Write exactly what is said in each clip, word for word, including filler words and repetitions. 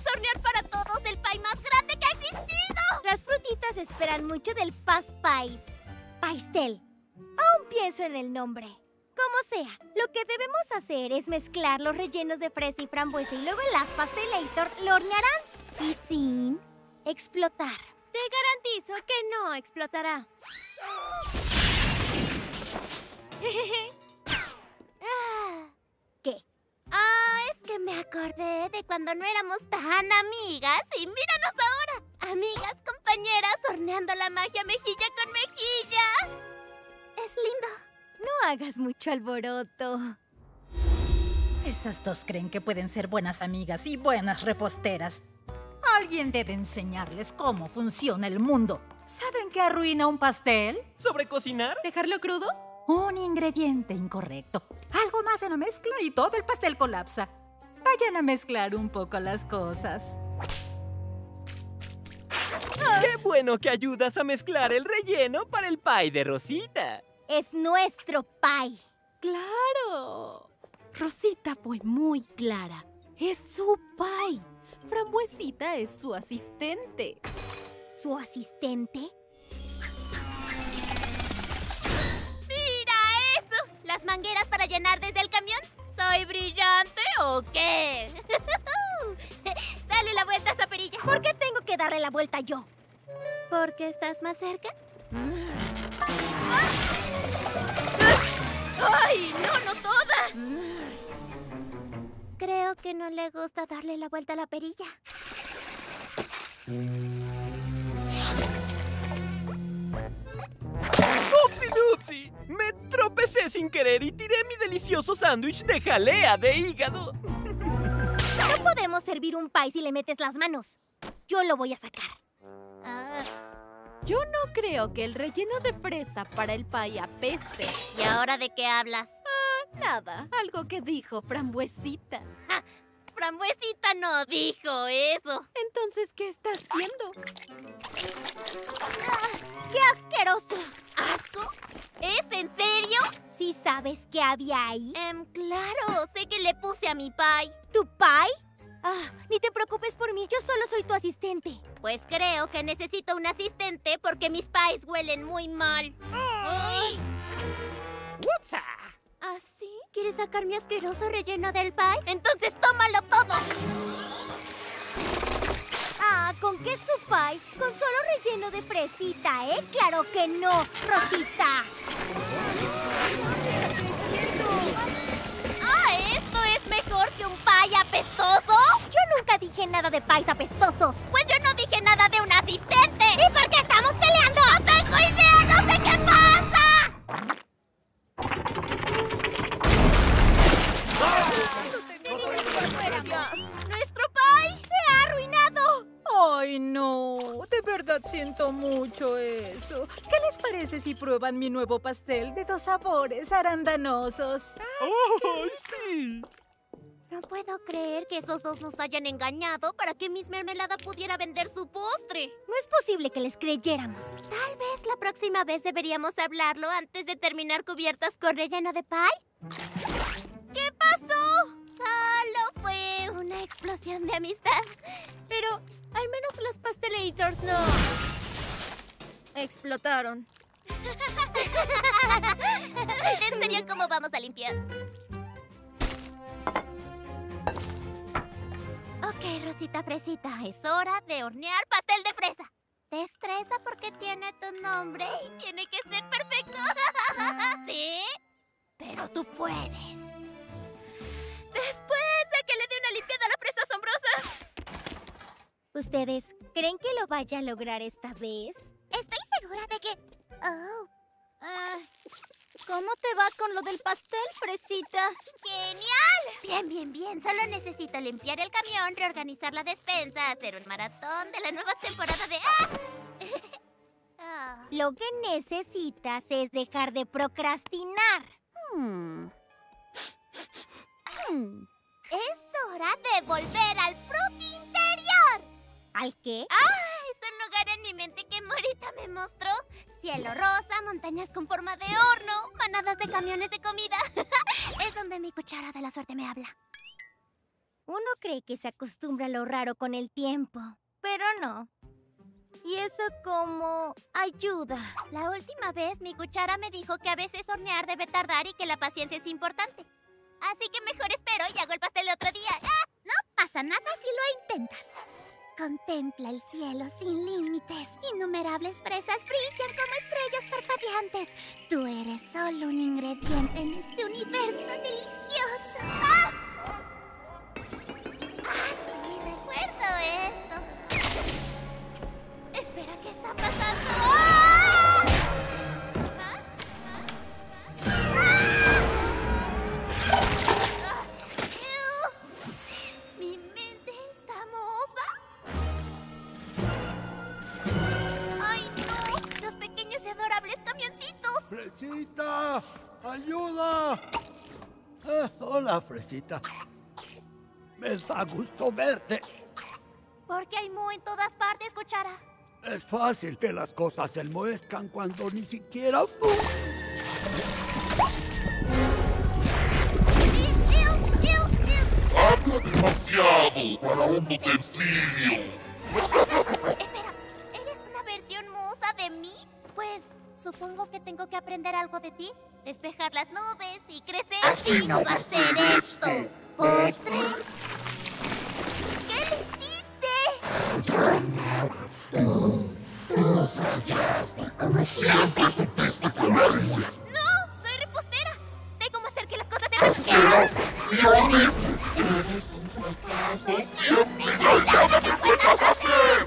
¡Vamos a hornear para todos el pie más grande que ha existido! Las frutitas esperan mucho del Paz Pie. Pastel. Aún pienso en el nombre. Como sea, lo que debemos hacer es mezclar los rellenos de fresa y frambuesa y luego el Las Pastelator lo hornearán y sin explotar. Te garantizo que no explotará. ¿Qué? Ah, es que me acordé de cuando no éramos tan amigas y míranos ahora. Amigas, compañeras, horneando la magia mejilla con mejilla. Es lindo. No hagas mucho alboroto. Esas dos creen que pueden ser buenas amigas y buenas reposteras. Alguien debe enseñarles cómo funciona el mundo. ¿Saben qué arruina un pastel? ¿Sobre cocinar? ¿Dejarlo crudo? Un ingrediente incorrecto. Algo más en la mezcla y todo el pastel colapsa. Vayan a mezclar un poco las cosas. ¡Qué bueno que ayudas a mezclar el relleno para el pie de Rosita! Es nuestro pie. ¡Claro! Rosita fue muy clara. Es su pie. Frambuesita es su asistente. ¿Su asistente? ¡Mira eso! ¿Las mangueras para llenar desde el camión? ¿Soy brillante o qué? Dale la vuelta a esa perilla. ¿Por qué tengo que darle la vuelta yo? ¿Porque estás más cerca? ¡Ay, no, no toda! Creo que no le gusta darle la vuelta a la perilla. ¡Upsi dupsi! Me tropecé sin querer y tiré mi delicioso sándwich de jalea de hígado. No podemos servir un pie si le metes las manos. Yo lo voy a sacar. Ah. Yo no creo que el relleno de fresa para el pie apeste. ¿Y ahora de qué hablas? Ah, nada. Algo que dijo Frambuesita. ¡Ja! Frambuesita no dijo eso. Entonces, ¿qué está haciendo? Ah, ¡qué asqueroso! ¿Asco? ¿Es en serio? ¿Sí sabes qué había ahí? Em, claro, sé que le puse a mi pie. ¿Tu pie? Ah, ni te preocupes por mí, yo solo soy tu asistente. Pues creo que necesito un asistente porque mis pies huelen muy mal. ¡Ay! ¡Upsa! ¿Así? ¿Quieres sacar mi asqueroso relleno del pie? Entonces tómalo todo. Ah, ¿con qué su pie? Con solo relleno de fresita, ¿eh? ¡Claro que no, Rosita! Ah, ¿esto es mejor que un pie apestoso? Yo nunca dije nada de pies apestosos. Pues yo no dije nada de un asistente. ¿Y por qué estamos peleando? ¡No tengo idea! ¡No sé qué pasa! ¡Nuestro pie ¡Se ha arruinado! ¡Ay, no! De verdad siento mucho eso. ¿Qué les parece si prueban mi nuevo pastel de dos sabores arandanosos? ¡Oh, sí! No puedo creer que esos dos nos hayan engañado para que Miss Mermelada pudiera vender su postre. No es posible que les creyéramos. Tal vez la próxima vez deberíamos hablarlo antes de terminar cubiertas con relleno de pie. ¿Qué pasó? Solo fue una explosión de amistad. Pero al menos los pastelators no explotaron. ¿En serio cómo vamos a limpiar? Ok, Rosita Fresita, es hora de hornear pastel de fresa. Te estresa porque tiene tu nombre y tiene que ser perfecto. ¿Sí? Pero tú puedes. Después de que le dé una limpiada a la fresa asombrosa. ¿Ustedes creen que lo vaya a lograr esta vez? Estoy segura de que... Oh. Ah, ¿cómo te va con lo del pastel, Fresita? ¡Genial! Bien, bien, bien. Solo necesito limpiar el camión, reorganizar la despensa, hacer un maratón de la nueva temporada de... ¡Ah! Ah. Lo que necesitas es dejar de procrastinar. Hmm. Hmm. Es hora de volver al fruti interior. ¿Al qué? ¡Ah! Es un lugar en mi mente que Morita me mostró. Cielo rosa, montañas con forma de horno, manadas de camiones de comida. Es donde mi cuchara de la suerte me habla. Uno cree que se acostumbra a lo raro con el tiempo, pero no. ¿Y eso cómo ayuda? La última vez mi cuchara me dijo que a veces hornear debe tardar y que la paciencia es importante. Así que mejor espero y hago el pastel otro día. ¡Ah! No pasa nada si lo intentas. Contempla el cielo sin límites. Innumerables fresas brillan como estrellas parpadeantes. Tú eres solo un ingrediente en este universo delicioso. ¡Ah! Ah, sí, recuerdo esto. Espera, ¿qué está pasando? ¡Ah! ¿Ah? ¿Ah? ¡Ah! ¡Ew! Mi mente está mohosa. ¡Ay, no! ¡Los pequeños y adorables camioncitos! ¡Fresita! ¡Ayuda! Ah, hola, Fresita. Me da gusto verte. ¿Por qué hay moho en todas partes, cuchara? Es fácil que las cosas se enmohezcan cuando ni siquiera... ¡Habla demasiado para un utensilio! Espera, ¿eres una versión musa de mí? Pues supongo que tengo que aprender algo de ti. Despejar las nubes y crecer. Así no va a ser esto. ¿Postre? ¿Qué le hiciste? Tú, tú fallaste, como siempre supiste con algunas. ¡No! ¡Soy repostera! Sé cómo hacer que las cosas se ¡Asqueroso y horrible! Eres un fracaso, siempre hay nada que puedas hacer.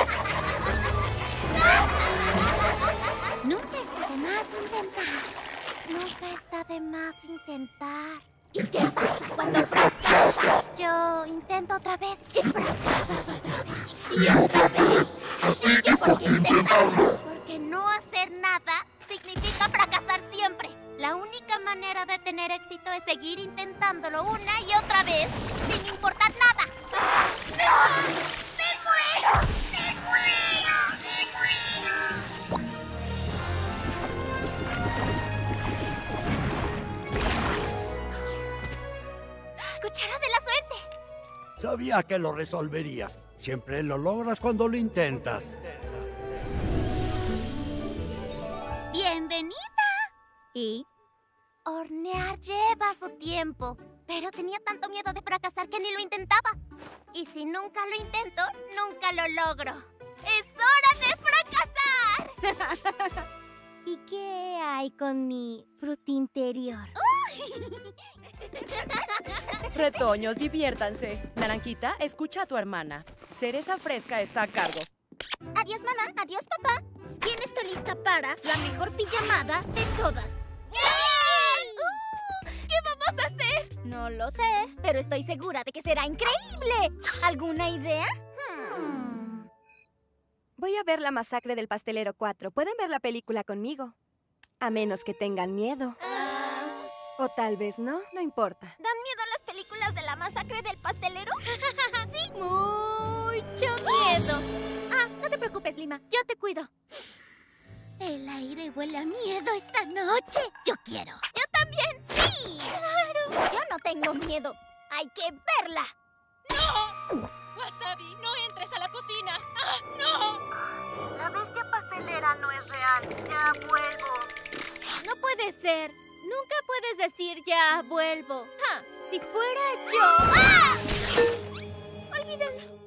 Nunca está de más intentar. Nunca está de más intentar. ¿Y qué pasa cuando fracasas? Yo intento otra vez. Y fracasas otra vez, y otra vez. Así que por qué intentarlo. Porque no hacer nada significa fracasar siempre. La única manera de tener éxito es seguir intentándolo una y otra vez, sin importar nada. ¡No! ¡Me muero! ¡Me muero! ¡Me muero! ¡Cuchara de la suerte! Sabía que lo resolverías. Siempre lo logras cuando lo intentas. ¡Bienvenida! ¿Y? Hornear lleva su tiempo, pero tenía tanto miedo de fracasar que ni lo intentaba. Y si nunca lo intento, nunca lo logro. ¡Es hora de fracasar! ¿Y qué hay con mi fruta interior? Retoños, diviértanse. Naranjita, escucha a tu hermana. Cereza Fresca está a cargo. Adiós, mamá. Adiós, papá. ¿Quién está lista para la mejor pijamada de todas? ¡Uh! ¿Qué vamos a hacer? No lo sé, pero estoy segura de que será increíble. ¿Alguna idea? Hmm. Voy a ver La Masacre del Pastelero cuatro. Pueden ver la película conmigo. A menos que tengan miedo. O tal vez no, no importa. ¿Dan miedo las películas de La Masacre del Pastelero? Sí, mucho miedo. Ah, no te preocupes, Lima. Yo te cuido. El aire huele a miedo esta noche. Yo quiero. Yo también. Sí. Claro. Yo no tengo miedo. Hay que verla. Wasabi, no entres a la cocina. ¡Ah, no! La bestia pastelera no es real. Ya vuelvo. No puede ser. Nunca puedes decir ya vuelvo. Ja, si fuera yo... ¡Ah! Olvídalo.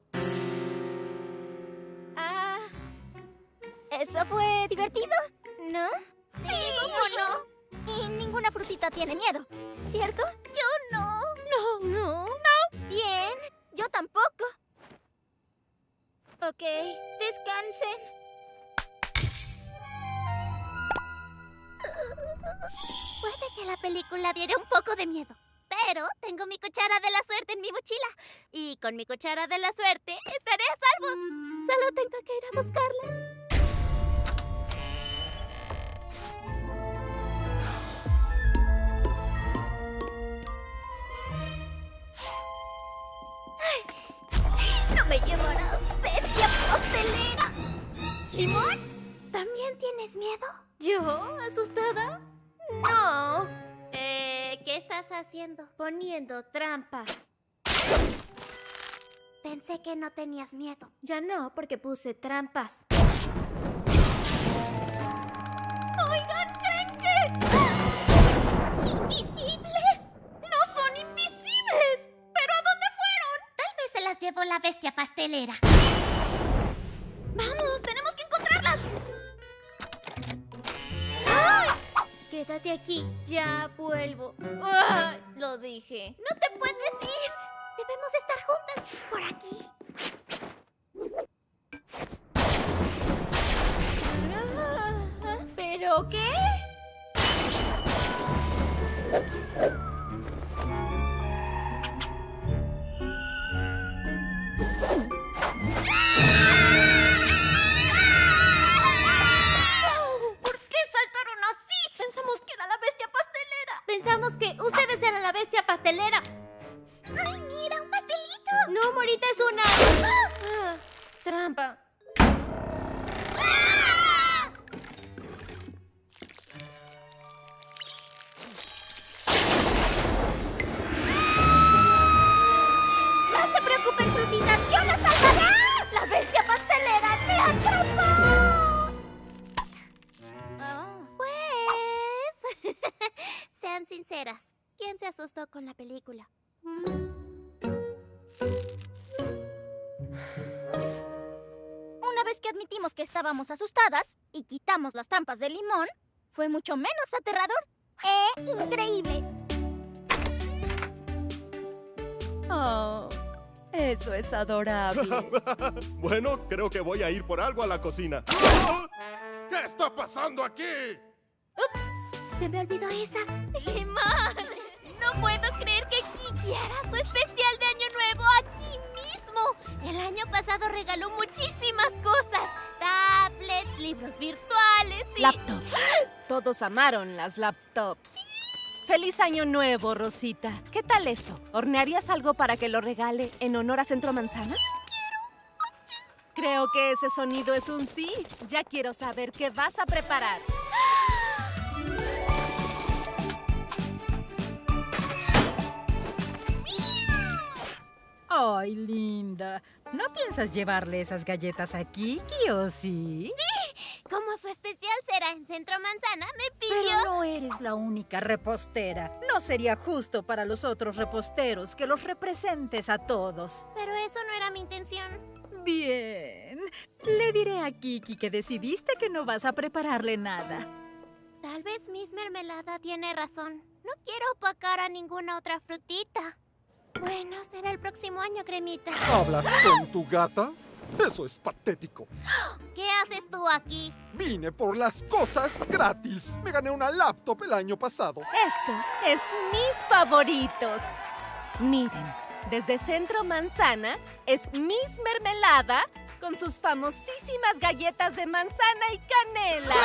Ah, ¿eso fue divertido? ¿No? Sí, ¿cómo no? Y ninguna frutita tiene miedo, ¿cierto? Yo no. No, no. No. Bien, yo tampoco. Ok, descansen. Puede que la película diera un poco de miedo, pero tengo mi cuchara de la suerte en mi mochila. Y con mi cuchara de la suerte estaré a salvo. Solo tengo que ir a buscarla. ¡No me llevarás, bestia pastelera! ¿Limón? ¿También tienes miedo? ¿Yo? ¿Asustada? No. Eh, ¿qué estás haciendo? Poniendo trampas. Pensé que no tenías miedo. Ya no, porque puse trampas. Oigan, ¿creen que...? ¡Invisibles! ¡No son invisibles! ¿Pero a dónde fueron? Tal vez se las llevó la bestia pastelera. ¡Vamos! ¡Tenemos que encontrarlas! ¡Ay! Quédate aquí. Ya vuelvo. ¡Ay! Lo dije. ¡No te puedes ir! Debemos estar juntas. Por aquí. ¿Pero qué? ¿Por qué saltaron así? Pensamos que era la bestia pastelera. Pensamos que ustedes eran la bestia pastelera. ¡Ay, mira, un pastelito! No, Morita, es una... Ah, trampa. ¡No se preocupen, frutitas! ¡Yo las salvaré! ¡La bestia pastelera te atrapó! Pues... sean sinceras. ¿Quién se asustó con la película? Una vez que admitimos que estábamos asustadas y quitamos las trampas de limón, fue mucho menos aterrador. ¡Eh! ¡Increíble! Oh, eso es adorable. Bueno, creo que voy a ir por algo a la cocina. ¿Qué está pasando aquí? ¡Ups! Se me olvidó esa. ¡Limón! No puedo creer que Kiki hará su especial de Año Nuevo aquí mismo. El año pasado regaló muchísimas cosas. Tablets, libros virtuales y... Laptops. Todos amaron las laptops. ¡Feliz Año Nuevo, Rosita! ¿Qué tal esto? ¿Hornearías algo para que lo regale en honor a Centro Manzana? Creo que ese sonido es un sí. Ya quiero saber qué vas a preparar. Ay, linda. ¿No piensas llevarle esas galletas a Kiki o sí? Como su especial será en Centro Manzana, me pidió... Pero no eres la única repostera. No sería justo para los otros reposteros que los representes a todos. Pero eso no era mi intención. Bien. Le diré a Kiki que decidiste que no vas a prepararle nada. Tal vez Miss Mermelada tiene razón. No quiero opacar a ninguna otra frutita. Bueno, será el próximo año, Cremita. ¿Hablas con tu gata? Eso es patético. ¿Qué haces tú aquí? Vine por las cosas gratis. Me gané una laptop el año pasado. Esto es mis favoritos. Miren, desde Centro Manzana es Miss Mermelada con sus famosísimas galletas de manzana y canela.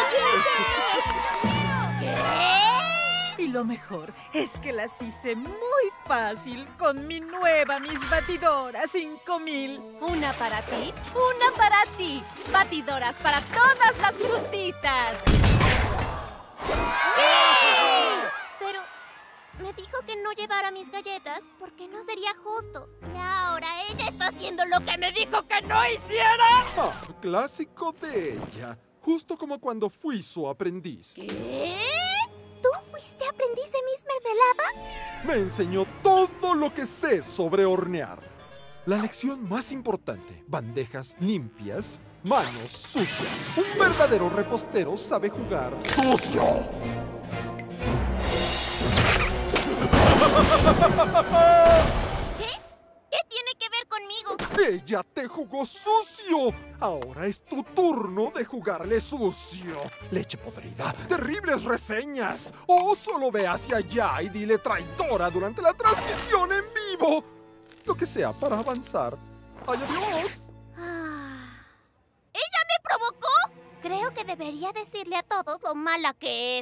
¿Qué? Y lo mejor es que las hice muy fácil con mi nueva Miss Batidora cinco mil. Una para ti, una para ti. Batidoras para todas las frutitas. ¡Sí! Pero me dijo que no llevara mis galletas porque no sería justo. Y ahora ella está haciendo lo que me dijo que no hiciera. Ah, clásico de ella. Justo como cuando fui su aprendiz. ¿Qué? ¿Tú fuiste aprendiz de Miss Mermelada? Me enseñó todo lo que sé sobre hornear. La lección más importante: bandejas limpias, manos sucias. Un verdadero repostero sabe jugar sucio. ¿Qué? ¿Qué tiene que ver conmigo? ¡Ella te jugó sucio! Ahora es tu turno de jugarle sucio. Leche podrida, terribles reseñas. O solo ve hacia allá y dile traidora durante la transmisión en vivo. Lo que sea para avanzar. ¡Ay, adiós! Ah. ¿Ella me provocó? Creo que debería decirle a todos lo mala que es.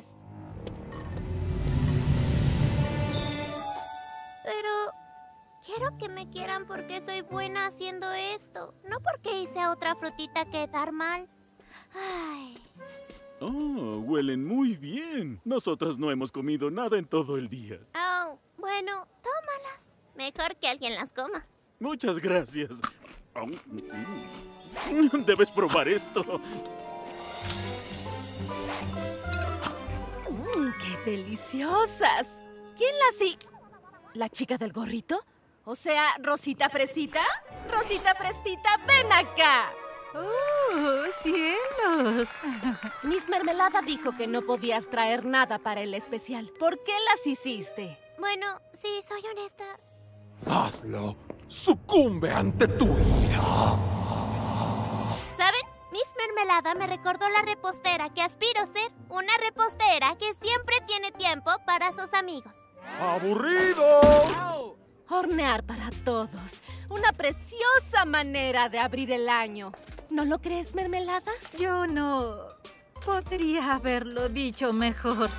Pero... quiero que me quieran porque soy buena haciendo esto, no porque hice a otra frutita quedar mal. Ay. Oh, huelen muy bien. Nosotros no hemos comido nada en todo el día. Oh, bueno, tómalas. Mejor que alguien las coma. Muchas gracias. Debes probar esto. Mm, ¡Qué deliciosas! ¿Quién las hi...? ¿La chica del gorrito? O sea, ¿Rosita Fresita? ¡Rosita Fresita, ven acá! ¡Oh, cielos! Miss Mermelada dijo que no podías traer nada para el especial. ¿Por qué las hiciste? Bueno, sí, soy honesta. Hazlo. Sucumbe ante tu ira. ¿Saben? Miss Mermelada me recordó la repostera que aspiro ser. Una repostera que siempre tiene tiempo para sus amigos. ¡Aburrido! Hornear para todos. Una preciosa manera de abrir el año. ¿No lo crees, Mermelada? Yo no... podría haberlo dicho mejor.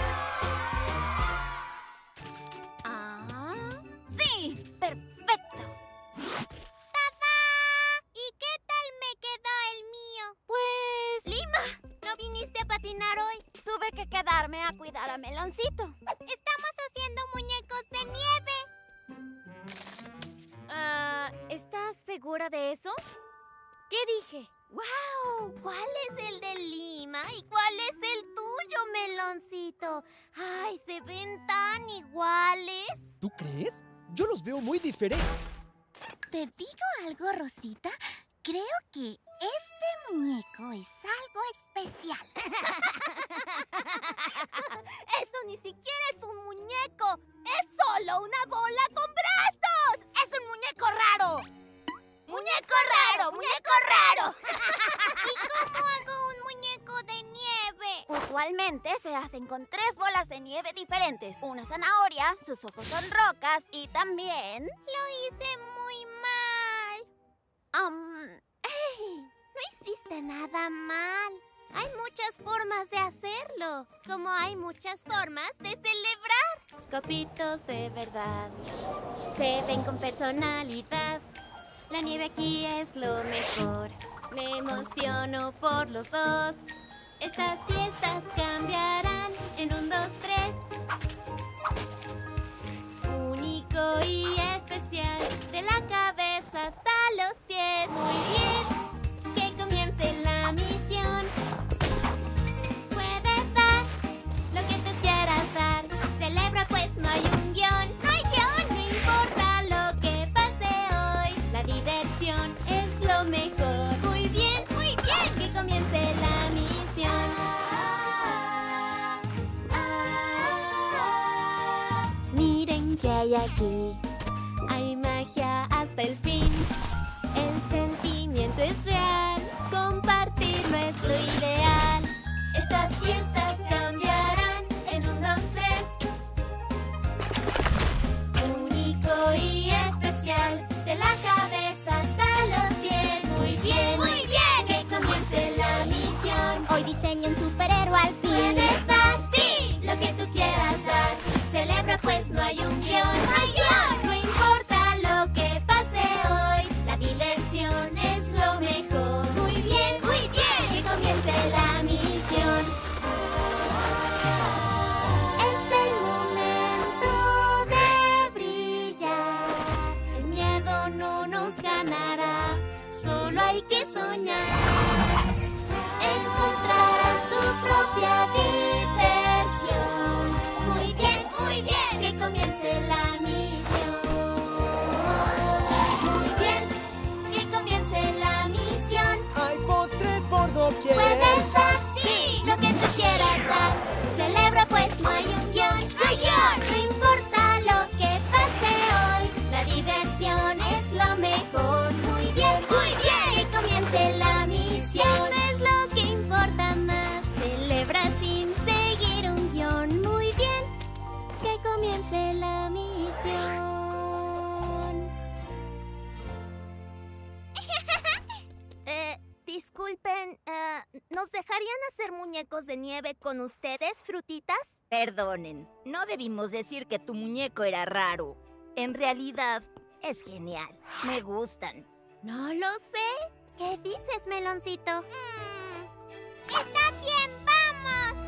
Ah, sí, perfecto. ¡Tadá! ¿Y qué tal me quedó el mío? Pues... Lima, ¿no viniste a patinar hoy? Tuve que quedarme a cuidar a Meloncito. Estamos haciendo muñecos de nieve. Ah, ¿estás segura de eso? ¿Qué dije? ¡Wow! ¿Cuál es el de Lima y cuál es el tuyo, Meloncito? ¡Ay, se ven tan iguales! ¿Tú crees? Yo los veo muy diferentes. ¿Te digo algo, Rosita? Creo que este muñeco es algo especial. ¡Eso ni siquiera es un muñeco! ¡Es solo una bola con brazos! ¡Es un muñeco raro! ¡Muñeco raro! ¡Muñeco raro! ¿Y cómo hago un muñeco de nieve? Usualmente se hacen con tres bolas de nieve diferentes. Una zanahoria, sus ojos son rocas y también... Lo hice muy mal. Um, ¡Ey! No hiciste nada mal. Hay muchas formas de hacerlo, como hay muchas formas de celebrar. Copitos de verdad se ven con personalidad. La nieve aquí es lo mejor. Me emociono por los dos. Estas fiestas cambiarán en un, dos, tres. Único y especial, de la cabeza hasta los pies. Muy bien, que comience la misión. Puedes dar lo que tú quieras dar. Celebra pues no hay un guión. No hay guión. No importa lo que pase hoy. La diversión es lo mejor. Muy bien, muy bien, que comience la misión. Miren que hay aquí. Hay magia hasta el fin. El sentimiento es real. Compartirlo es lo ideal. Estas fiestas cambiarán en un, dos, tres. Único y especial, de la cabeza hasta los pies. Muy bien, muy bien, que comience la misión. hoy diseño un superhéroe al fin. Puedes dar, sí, lo que tú quieras dar. Celebra pues no hay un guión. No hay guión. No importa lo que pase hoy. La diversión es lo mejor. Muy bien, muy bien, que comience la misión. Es el momento de brillar. El miedo no nos ganará. Solo hay que soñar. Encontrarás tu propia diversión. Muy bien, muy bien, que comience la misión. Muy bien, que comience la misión. Hay postres por doquier. Puedes dar, sí, lo que tú quieras dar. Celebra pues no hay un guión. No hay guión. No importa lo que pase hoy. La diversión es lo mejor. Muy bien, muy bien, que comience la misión. Esto es lo que importa más. Celebra sin seguir un guión. Muy bien, que comience la misión. Eh, disculpen, eh, ¿nos dejarían hacer muñecos de nieve con ustedes, frutitas? Perdonen, no debimos decir que tu muñeco era raro. En realidad, es genial. Me gustan. No lo sé. ¿Qué dices, Meloncito? Mm, está bien, vamos.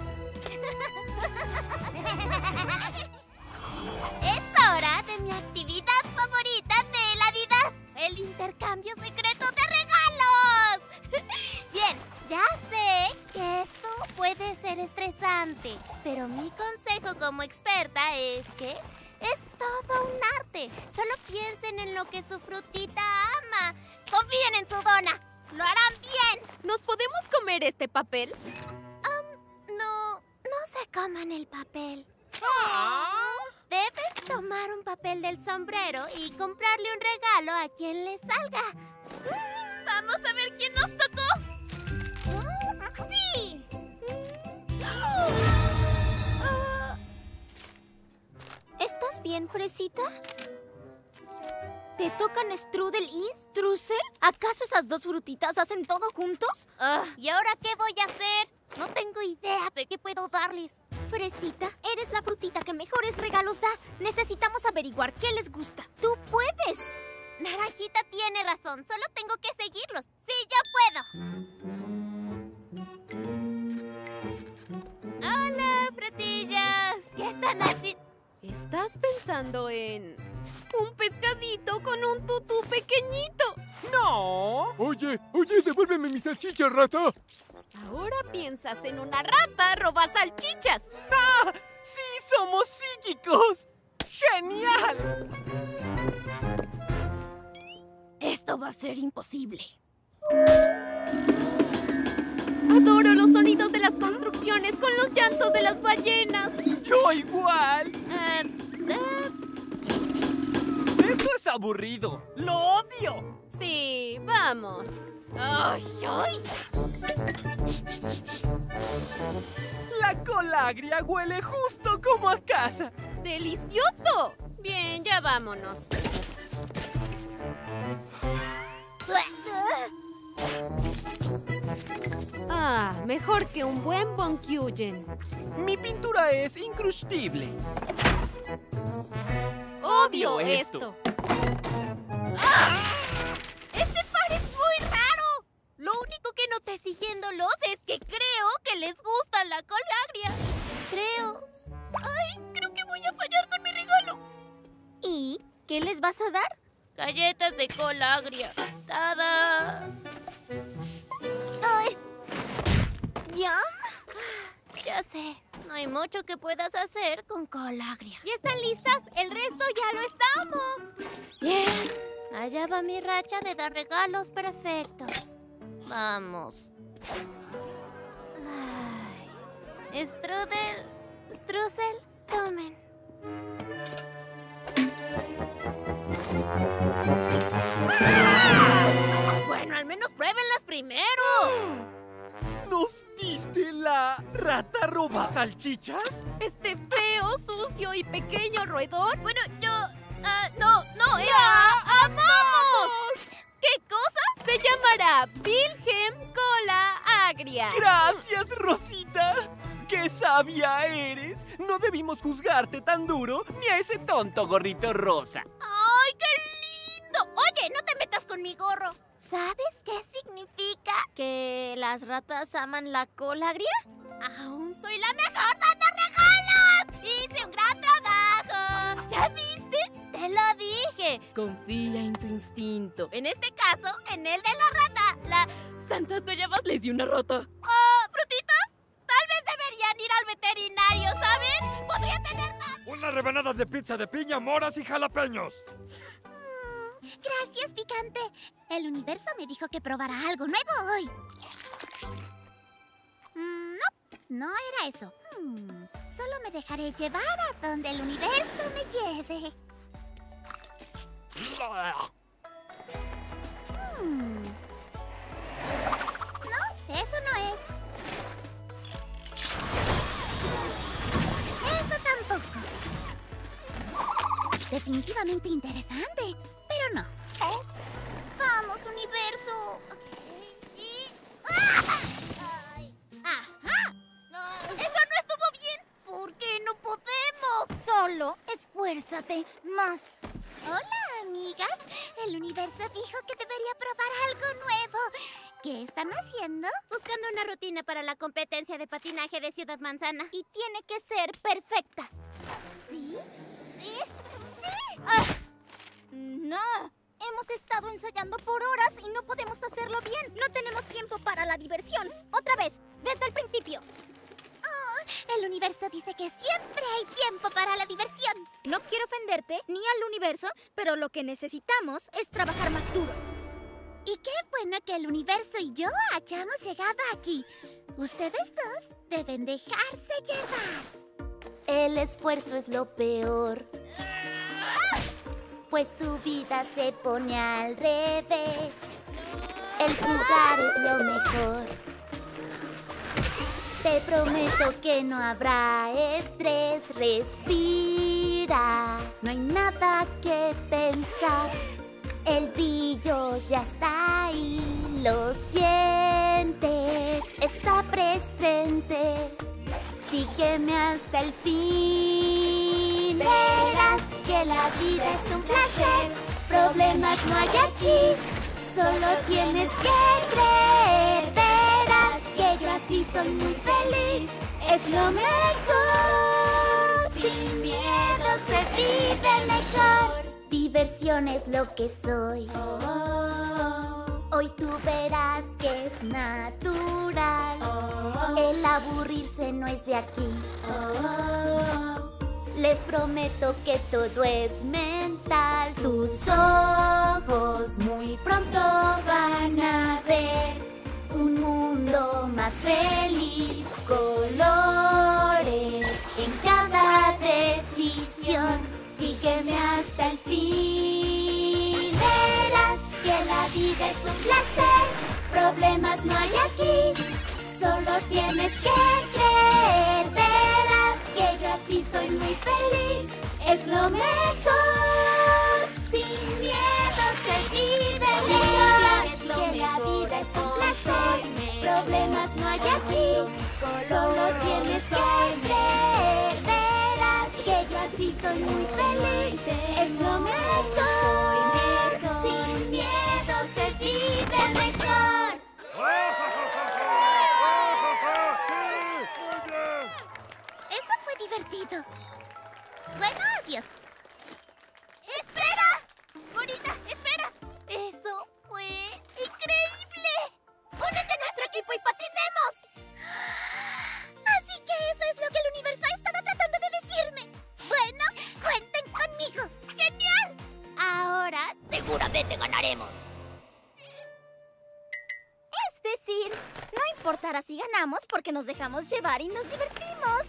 Es hora de mi actividad favorita de la vida. Pero mi consejo como experta es que es todo un arte. Solo piensen en lo que su frutita ama. Confíen en su dona. ¡Lo harán bien! ¿Nos podemos comer este papel? Um, no, no se coman el papel. Deben tomar un papel del sombrero y comprarle un regalo a quien le salga. Vamos a ver quién nos tocó. ¡Sí! ¿Estás bien, Fresita? ¿Te tocan strudel y streusel? ¿Acaso esas dos frutitas hacen todo juntos? Uh, ¿Y ahora qué voy a hacer? No tengo idea de qué puedo darles. Fresita, eres la frutita que mejores regalos da. Necesitamos averiguar qué les gusta. ¡Tú puedes! Naranjita tiene razón. Solo tengo que seguirlos. ¡Sí, yo puedo! ¡Hola, frutillas! ¿Qué están haciendo? ¿Estás pensando en un pescadito con un tutú pequeñito? ¡No! Oye, oye, devuélveme mi salchicha, rata. Ahora piensas en una rata roba salchichas. ¡Ah! ¡Sí, somos psíquicos! ¡Genial! Esto va a ser imposible. Adoro los sonidos de las construcciones con los llantos de las ballenas. ¡Yo igual! Uh, uh... Esto es aburrido. ¡Lo odio! Sí, vamos. ¡Ay, ay! La colagria huele justo como a casa. ¡Delicioso! Bien, ya vámonos. Ah, mejor que un buen bonkyujen. Mi pintura es incrustible. ¡Odio esto! ¡Ah! ¡Ese par es muy raro! Lo único que noté siguiéndolos es que creo que les gusta la colagria. Creo. ¡Ay! Creo que voy a fallar con mi regalo. ¿Y qué les vas a dar? Galletas de colagria. ¡Tada! ¡Ay! ¿Ya? Ya sé. No hay mucho que puedas hacer con colagria. ¿Ya están listas? El resto ya lo estamos. Bien. Allá va mi racha de dar regalos perfectos. Vamos. Ay. Strudel, Streusel, tomen. Bueno, al menos pruébenlas primero. ¿Nos diste la rata roba salchichas? Este feo, sucio y pequeño roedor. Bueno, yo... Uh, no, no, era... ¡Amamos! ¿Qué cosa? Se llamará Wilhelm Cola Agria. ¡Gracias, Rosita! ¡Qué sabia eres! No debimos juzgarte tan duro ni a ese tonto gorrito rosa. ¡Ay, qué lindo! Oye, no te metas con mi gorro. ¿Sabes qué significa? ¿Que las ratas aman la colagria? ¡Aún soy la mejor dando regalos! ¡Hice un gran trabajo! ¿Ya viste? Te lo dije. Confía en tu instinto. En este caso, en el de la rata. La Santas Guayabas les dio una rata. ¡Oh, frutitas! Tal vez deberían ir al veterinario, ¿saben? Podría tener más. Una rebanada de pizza de piña, moras y jalapeños. Gracias, Picante. El universo me dijo que probara algo nuevo hoy. Mm, no, no era eso. Hmm, solo me dejaré llevar a donde el universo me lleve. Hmm. No, eso no es. Eso tampoco. Definitivamente interesante, pero no. Vamos, universo. Y... ¡Ah! Ay. ¡Ajá! ¡Eso no estuvo bien! ¿Por qué no podemos? Solo esfuérzate más. Hola, amigas. El universo dijo que debería probar algo nuevo. ¿Qué están haciendo? Buscando una rutina para la competencia de patinaje de Ciudad Manzana. Y tiene que ser perfecta. ¿Sí? ¿Sí? ¿Sí? Ah, no. Hemos estado ensayando por horas y no podemos hacerlo bien. No tenemos tiempo para la diversión. Otra vez, desde el principio. Oh, El universo dice que siempre hay tiempo para la diversión. No quiero ofenderte ni al universo, pero lo que necesitamos es trabajar más duro. Y qué bueno que el universo y yo hayamos llegado aquí. Ustedes dos deben dejarse llevar. El esfuerzo es lo peor, pues tu vida se pone al revés. El jugar es lo mejor. Te prometo que no habrá estrés. Respira, no hay nada que pensar. El brillo ya está ahí, lo sientes, está presente. Sígueme hasta el fin. Verás que la vida es un placer. Problemas no hay aquí, solo tienes que creer. Verás que yo así soy muy feliz. Es lo mejor. Sin miedo se vive mejor. Diversión es lo que soy. Hoy tú verás que es natural. El aburrirse no es de aquí. Les prometo que todo es mental. Tus ojos muy pronto van a ver un mundo más feliz. Colores en cada decisión. Sígueme hasta el fin. Verás que la vida es un placer. Problemas no hay aquí, solo tienes que creer. Verás que yo así soy muy feliz. Es lo mejor. Sin miedo se vive mejor. Es lo que la vida es un placer. Problemas no hay aquí, solo tienes que creer. Verás que yo así soy muy feliz. Es lo mejor. Sin miedo se vive mejor. Eso fue divertido. Bueno, adiós. ¡Espera! Bonita, espera. Eso fue increíble. ¡Únete a nuestro equipo y patinemos! Así que eso es lo que el universo ha estado tratando de decirme. Bueno, cuenten conmigo. ¡Genial! Ahora seguramente ganaremos. Es decir, no importará si ganamos porque nos dejamos llevar y nos divertimos.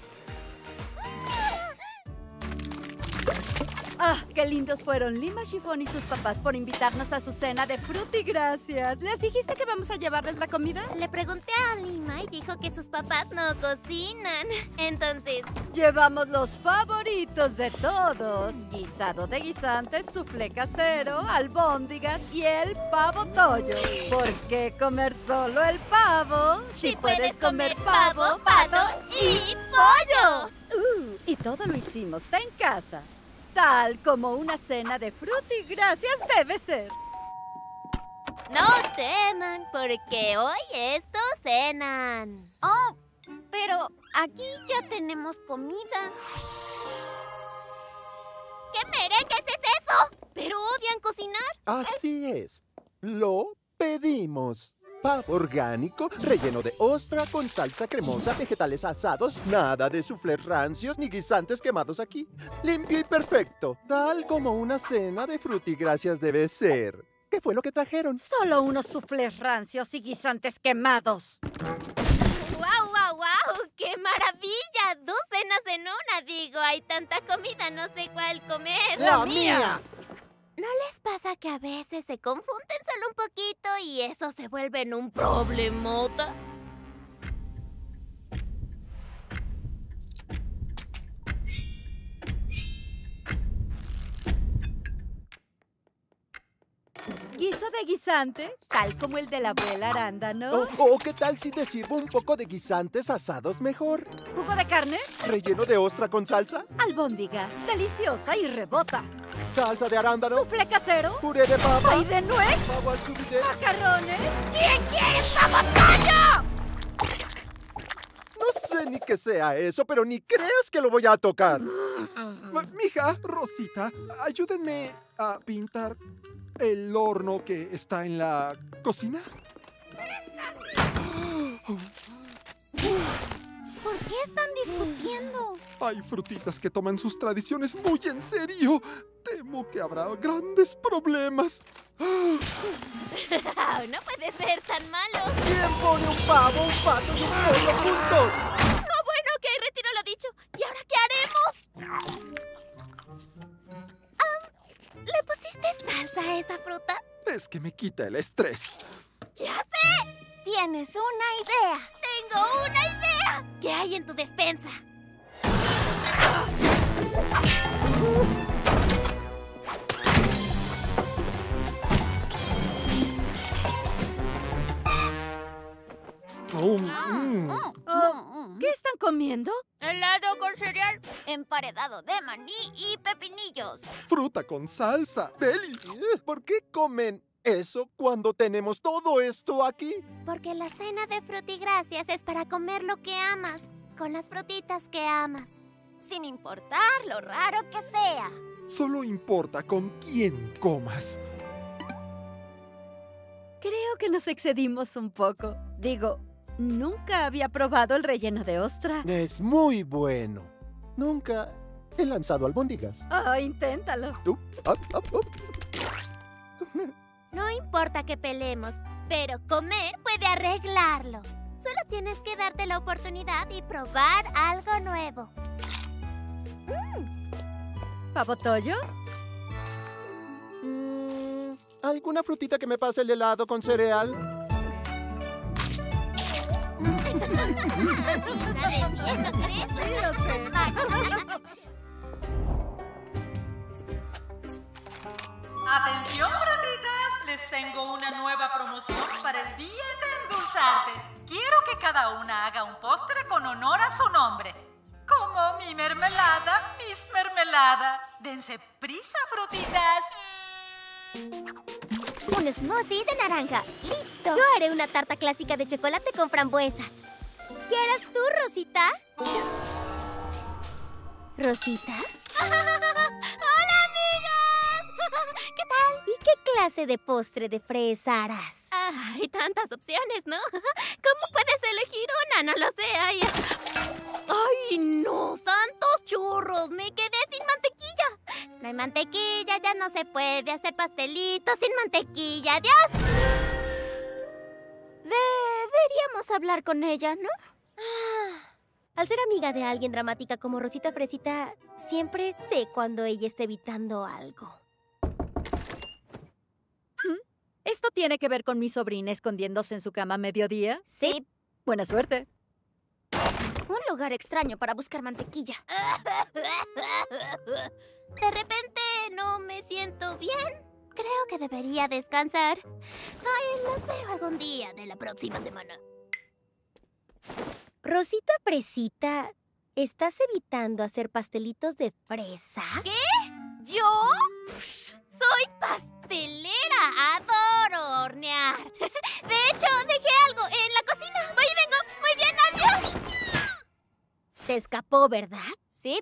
¡Ah, qué lindos fueron Lima Chiffon y sus papás por invitarnos a su cena de frutigracias! ¿Les dijiste que vamos a llevarles la comida? Le pregunté a Lima y dijo que sus papás no cocinan. Entonces... Llevamos los favoritos de todos. Guisado de guisantes, soufflé casero, albóndigas y el pavo tollo. ¿Por qué comer solo el pavo? Si, si puedes, puedes comer, comer pavo, pavo, pato y pollo. Uh, y todo lo hicimos en casa. Tal como una cena de frutigracias debe ser. No teman, porque hoy estos cenan. Oh, pero aquí ya tenemos comida. ¿Qué merengues es eso? ¿Pero odian cocinar? Así es. Lo pedimos. Pavo orgánico, relleno de ostra, con salsa cremosa, vegetales asados, nada de soufflés rancios ni guisantes quemados aquí. Limpio y perfecto, tal como una cena de frutigracias debe ser. ¿Qué fue lo que trajeron? Solo unos soufflés rancios y guisantes quemados. ¡Guau, guau, guau! ¡Qué maravilla! Dos cenas en una, digo. Hay tanta comida, no sé cuál comer. ¡La mía! ¿No les pasa que a veces se confunden solo un poquito y eso se vuelve en un problemota? Guiso de guisante, tal como el de la abuela Arándano. ¿O oh, oh, qué tal si te sirvo un poco de guisantes asados mejor? ¿Jugo de carne? ¿Relleno de ostra con salsa? Albóndiga, deliciosa y rebota. ¿Salsa de arándano? ¿Soufflé casero? ¿Puré de papa? ¿Pay de nuez? ¿Pavo al subité? ¿Macarrones? ¿Quién quiere sabotaje? No sé ni qué sea eso, pero ni creas que lo voy a tocar. Mija, Rosita, ayúdenme a pintar el horno que está en la cocina. ¿Por qué están discutiendo? Hay frutitas que toman sus tradiciones muy en serio. Temo que habrá grandes problemas. No puede ser tan malo. ¿Quién pone un pavo, un pato y un pollo juntos? No, bueno, ok, retiro lo dicho. ¿Y ahora qué haremos? Um, ¿Le pusiste salsa a esa fruta? Es que me quita el estrés. ¡Ya sé! Tienes una idea. ¡Tengo una idea! ¿Qué hay en tu despensa? Oh, mm. Oh, ¿qué están comiendo? Helado con cereal, emparedado de maní y pepinillos. Fruta con salsa. Deli. ¿Por qué comen eso cuando tenemos todo esto aquí? Porque la cena de frutigracias es para comer lo que amas, con las frutitas que amas, sin importar lo raro que sea. Solo importa con quién comas. Creo que nos excedimos un poco. Digo, nunca había probado el relleno de ostra. Es muy bueno. Nunca he lanzado albóndigas. Oh, inténtalo. Uh, uh, uh, uh. No importa que peleemos, pero comer puede arreglarlo. Solo tienes que darte la oportunidad y probar algo nuevo. Mm. ¿Pavo Toyo? Mm, ¿Alguna frutita que me pase el helado con cereal? ¿Sabe bien, no crees? Sí, lo sé. Atención, frutitas, les tengo una nueva promoción para el día de endulzarte. Quiero que cada una haga un postre con honor a su nombre. Como mi mermelada, Miss Mermelada. Dense prisa, frutitas. Un smoothie de naranja. ¡Listo! Yo haré una tarta clásica de chocolate con frambuesa. ¿Qué harás tú, Rosita? ¿Rosita? ¡Hola, amigas! ¿Qué tal? ¿Y qué clase de postre de fresa harás? Ah, hay tantas opciones, ¿no? ¿Cómo puedes elegir una? No lo sé. Ay, ¡Ay, no! ¡Santos churros! ¡Me quedé sin mantequilla! No hay mantequilla, ya no se puede hacer pastelitos sin mantequilla. ¡Adiós! Deberíamos hablar con ella, ¿no? Ah, al ser amiga de alguien dramática como Rosita Fresita, siempre sé cuando ella está evitando algo. ¿Esto tiene que ver con mi sobrina escondiéndose en su cama a mediodía? Sí. Buena suerte. Un lugar extraño para buscar mantequilla. De repente no me siento bien. Creo que debería descansar. Ay, las veo algún día de la próxima semana. Rosita Fresita, ¿estás evitando hacer pastelitos de fresa? ¿Qué? ¿Yo? ¡Soy pastelera! ¡Adoro hornear! De hecho, dejé algo en la cocina. Voy y vengo. Muy bien, adiós. Se escapó, ¿verdad? Sí.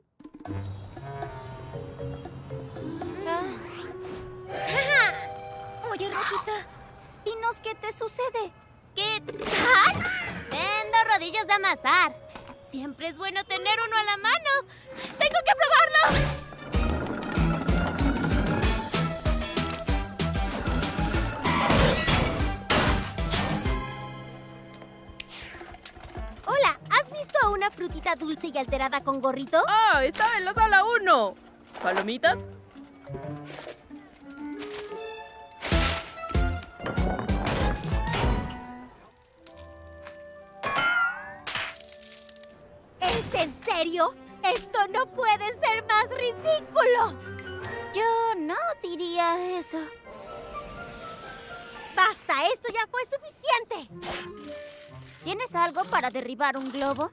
Oye, Rosita, dinos qué te sucede. ¿Qué tal? Vendo rodillos de amasar. Siempre es bueno tener uno a la mano. ¡Tengo que probarlo! Hola, ¿has visto a una frutita dulce y alterada con gorrito? ¡Ah! ¡Está en la sala uno! ¿Palomitas? ¿Es en serio? ¡Esto no puede ser más ridículo! Yo no diría eso. ¡Basta! ¡Esto ya fue suficiente! ¿Tienes algo para derribar un globo?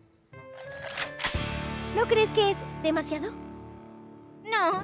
¿No crees que es demasiado? No.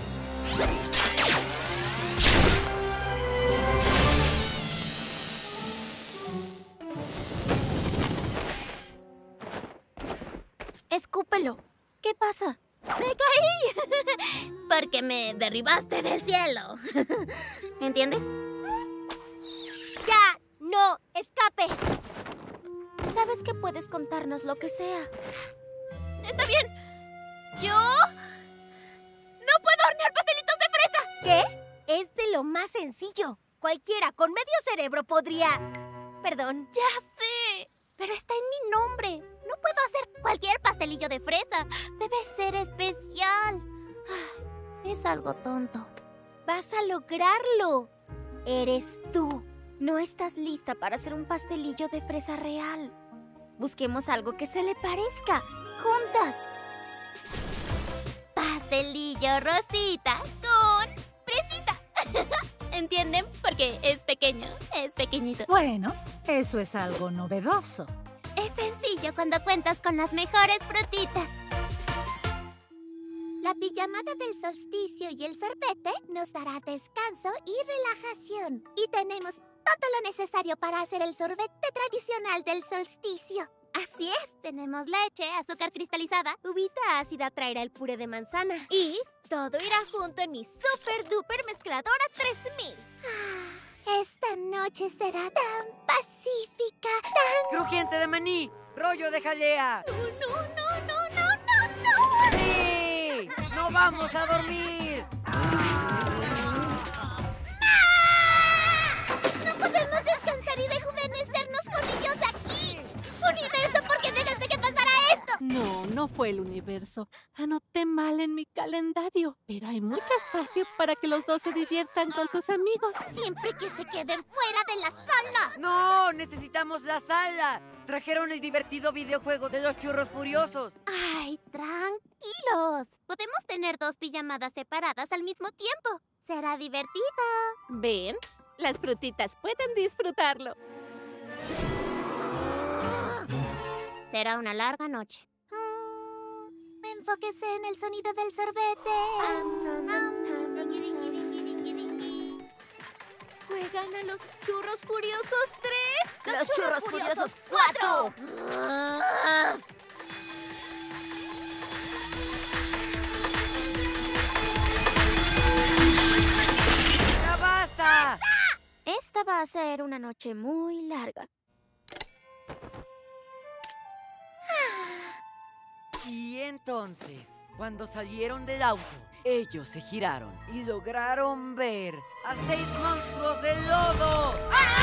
Escúpelo. ¿Qué pasa? ¡Me caí! Porque me derribaste del cielo. ¿Entiendes? ¡Ya! ¡No escapes! Sabes que puedes contarnos lo que sea. Está bien. Yo... ¡no puedo hornear pastelitos de fresa! ¿Qué? Es de lo más sencillo. Cualquiera con medio cerebro podría... Perdón. Ya sé. Pero está en mi nombre. No puedo hacer cualquier pastelillo de fresa. Debe ser especial. Es algo tonto. Vas a lograrlo. Eres tú. No estás lista para hacer un pastelillo de fresa real. Busquemos algo que se le parezca. Juntas. Pastelillo rosita con fresita. ¿Entienden? Porque es pequeño, es pequeñito. Bueno, eso es algo novedoso. Es sencillo cuando cuentas con las mejores frutitas. La pijamada del solsticio y el sorbete nos dará descanso y relajación. Y tenemos todo lo necesario para hacer el sorbete tradicional del solsticio. Así es, tenemos leche, azúcar cristalizada. Uvita ácida traerá el puré de manzana. Y todo irá junto en mi super duper mezcladora tres mil. Esta noche será tan pacífica, tan... ¡Crujiente de maní! ¡Rollo de jalea! ¡No, no, no, no, no, no, no! ¡Sí! ¡No vamos a dormir! ¡No podemos descansar y rejuvenecernos con ellos aquí! ¡Universo, ¿por qué dejaste que pasara esto? No, no fue el universo. Anoté mal en mi calendario. Pero hay mucho espacio para que los dos se diviertan con sus amigos. Siempre que se queden fuera de la sala. ¡No! ¡Necesitamos la sala! Trajeron el divertido videojuego de los churros furiosos. ¡Ay, tranquilos! Podemos tener dos pijamadas separadas al mismo tiempo. Será divertido. ¿Ven? Las frutitas pueden disfrutarlo. Será una larga noche. Mm, enfóquese en el sonido del sorbete. ¿Juegan a los churros furiosos tres? ¡Los churros furiosos cuatro! ¡Ya basta! Esta va a ser una noche muy larga. Y entonces, cuando salieron del auto, ellos se giraron y lograron ver a seis monstruos de lodo.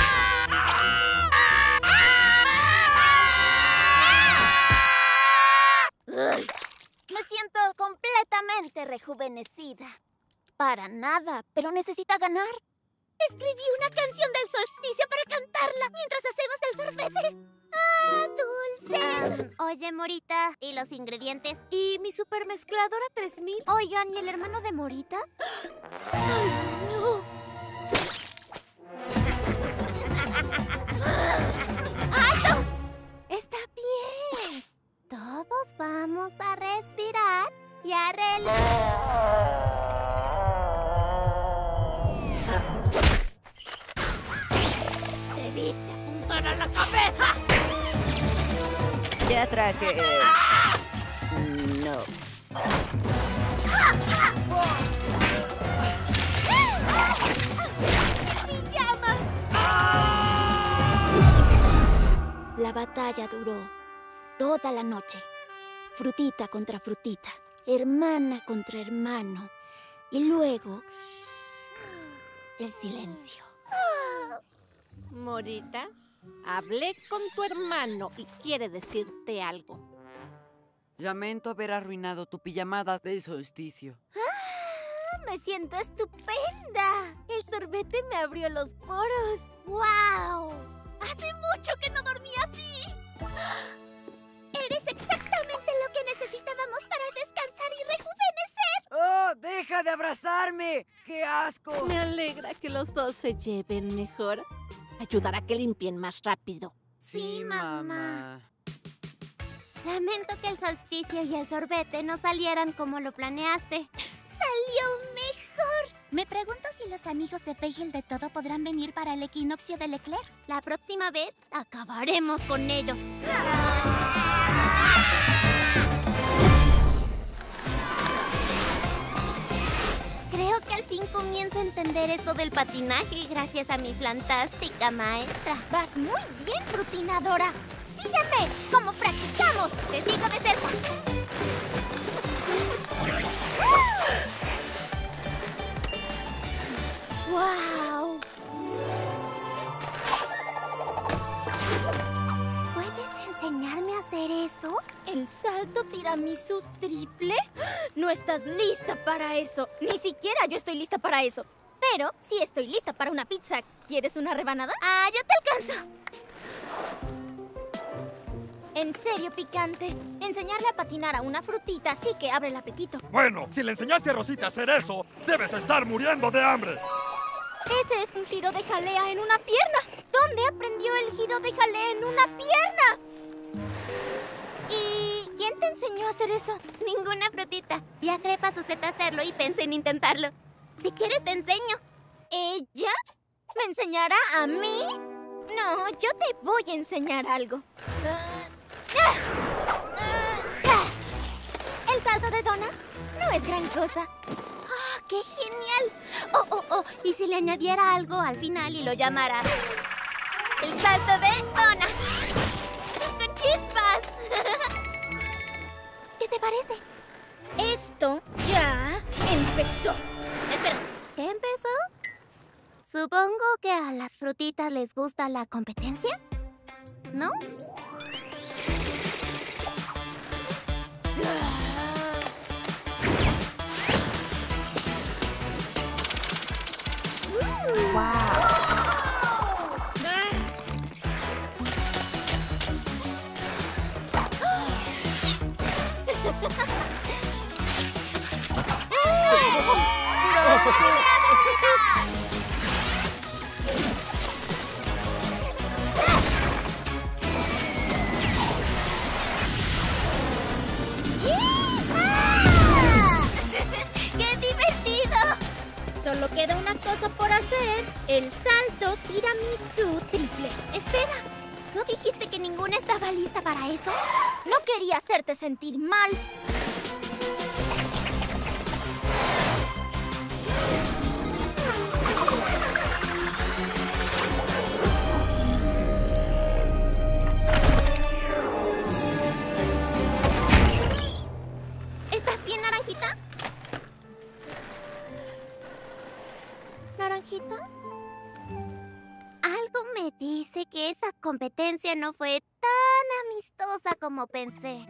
Me siento completamente rejuvenecida. Para nada, pero necesita ganar. Escribí una canción del solsticio para cantarla mientras hacemos el sorbete. ¡Ah, dulce! Um, oye, Morita, ¿y los ingredientes? ¿Y mi supermezcladora tres mil? Oigan, ¿y el hermano de Morita? ¡Ay, no! ¡Alto! ¡Está bien! Todos vamos a respirar y a relajar. ¡Debiste apuntar a la cabeza! Ya traje... No. ¡Pijama! La batalla duró toda la noche. Frutita contra frutita. Hermana contra hermano. Y luego... el silencio. Morita, hablé con tu hermano y quiere decirte algo. Lamento haber arruinado tu pijamada del solsticio. ¡Ah! ¡Me siento estupenda! El sorbete me abrió los poros. ¡Wow! ¡Hace mucho que no dormía así! Eres exactamente lo que necesitábamos para descansar y rejuvenecer. ¡Oh, deja de abrazarme! ¡Qué asco! Me alegra que los dos se lleven mejor. Ayudará a que limpien más rápido. Sí, mamá. Lamento que el solsticio y el sorbete no salieran como lo planeaste. ¡Salió mejor! Me pregunto si los amigos de Feigl de Todo podrán venir para el equinoccio de Leclerc. La próxima vez acabaremos con ellos. Creo que al fin comienzo a entender esto del patinaje gracias a mi fantástica maestra. Vas muy bien, frutinadora. ¡Sígueme! ¡Como practicamos! ¡Te sigo de cerca! ¡Wow! ¿Puedes enseñarme a hacer eso? ¿El salto tiramisú triple? No estás lista para eso. Ni siquiera yo estoy lista para eso. Pero sí estoy lista para una pizza. ¿Quieres una rebanada? ¡Ah, yo te alcanzo! En serio, Picante. Enseñarle a patinar a una frutita sí que abre el apetito. Bueno, si le enseñaste a Rosita a hacer eso, debes estar muriendo de hambre. Ese es un giro de jalea en una pierna. ¿Dónde aprendió el giro de jalea en una pierna? ¿Y quién te enseñó a hacer eso? Ninguna frutita. Vi a Crepa Suzette hacerlo y pensé en intentarlo. Si quieres te enseño. ¿Ella? ¿Me enseñará a mí? No, yo te voy a enseñar algo. ¿El salto de Donna? No es gran cosa. ¡Oh, qué genial! Oh, oh, oh. ¿Y si le añadiera algo al final y lo llamara el salto de Donna? ¡Con chispas! ¿Qué te parece? Esto ya empezó. Espera, ¿qué empezó? Supongo que a las frutitas les gusta la competencia, ¿no? ¡Wow! ¡Qué divertido! Solo queda una cosa por hacer. El salto tiramisú triple. Espera, ¿no dijiste que ninguna estaba lista para eso? No quería hacerte sentir mal. ¿Estás bien, Naranjita? ¿Naranjita? Algo me dice que esa competencia no fue tan amistosa como pensé.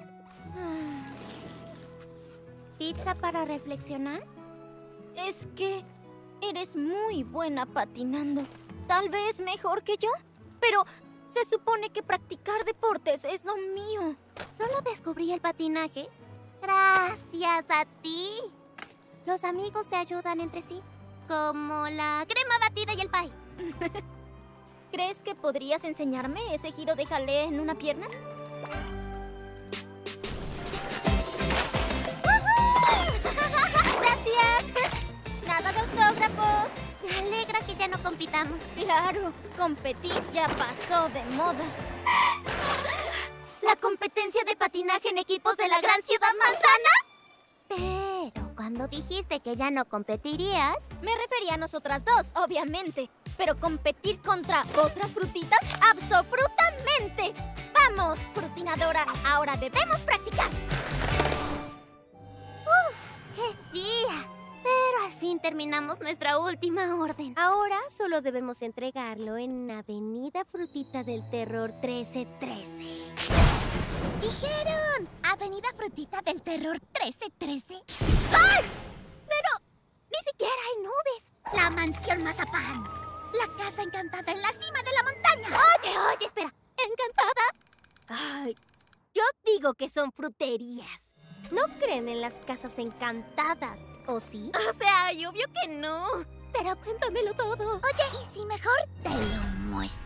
¿Pizza para reflexionar? Es que eres muy buena patinando. Tal vez mejor que yo. Pero se supone que practicar deportes es lo mío. Solo descubrí el patinaje gracias a ti. Los amigos se ayudan entre sí, como la crema batida y el pie. ¿Crees que podrías enseñarme ese giro de jalea en una pierna? ¡Gracias! Nada de autógrafos. Me alegra que ya no compitamos. Claro, competir ya pasó de moda. ¿La competencia de patinaje en equipos de la gran ciudad manzana? Pero cuando dijiste que ya no competirías... Me refería a nosotras dos, obviamente. Pero competir contra otras frutitas, ¡absolutamente! ¡Vamos, frutinadora! Ahora debemos practicar. ¡Uf! ¡Qué día! Pero al fin terminamos nuestra última orden. Ahora solo debemos entregarlo en Avenida Frutita del Terror trece trece. ¿Dijeron Avenida Frutita del Terror trece trece? ¡Ay! Pero ni siquiera hay nubes. La mansión Mazapán. La casa encantada en la cima de la montaña. Oye, oye, espera. ¿Encantada? Ay, yo digo que son fruterías. No creen en las casas encantadas, ¿o sí? O sea, ay, obvio que no. Pero cuéntamelo todo. Oye, ¿y si mejor te lo muestro?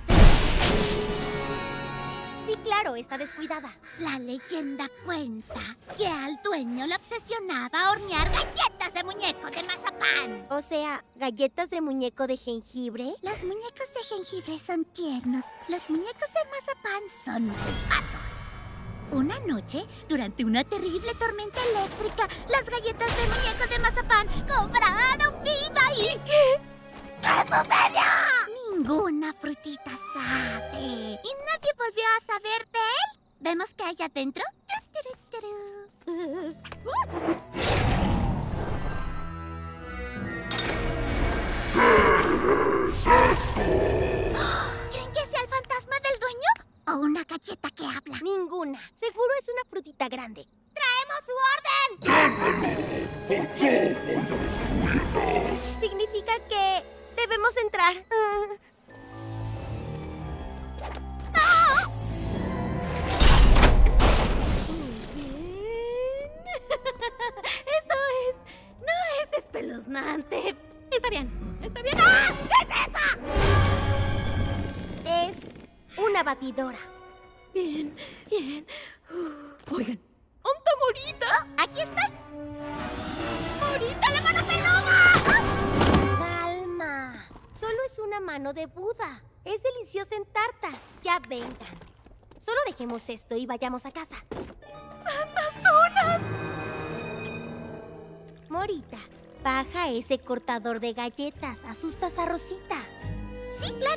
Sí, claro, está descuidada. La leyenda cuenta que al dueño le obsesionaba hornear galletas de muñeco de mazapán. O sea, ¿galletas de muñeco de jengibre? Los muñecos de jengibre son tiernos. Los muñecos de mazapán son malvados. Una noche, durante una terrible tormenta eléctrica, las galletas de muñeco de mazapán cobraron viva y... ¿Qué? ¿Qué sucedió? Ninguna frutita sabe. Y nadie volvió a saber de ¿Vemos qué hay adentro? ¿Creen que sea el fantasma del dueño? ¿O una galleta que habla? Ninguna. Seguro es una frutita grande. ¡Traemos su orden! ¡Dámelo! ¡O yo voy a destruirlos! Significa que debemos entrar. Uh. ¡Oh! Muy bien. Esto es... no es espeluznante. Está bien, está bien. ¡Ah! ¿Qué es eso? Es una batidora. Bien, bien. Uh, oigan, ¿onta Morita? Oh, aquí estoy. ¡Morita, la mano peluda! Calma. Solo es una mano de Buda. Es deliciosa en tarta. Ya vengan. Solo dejemos esto y vayamos a casa. ¡Santas tunas! Morita, baja ese cortador de galletas. Asustas a Rosita. Sí, claro.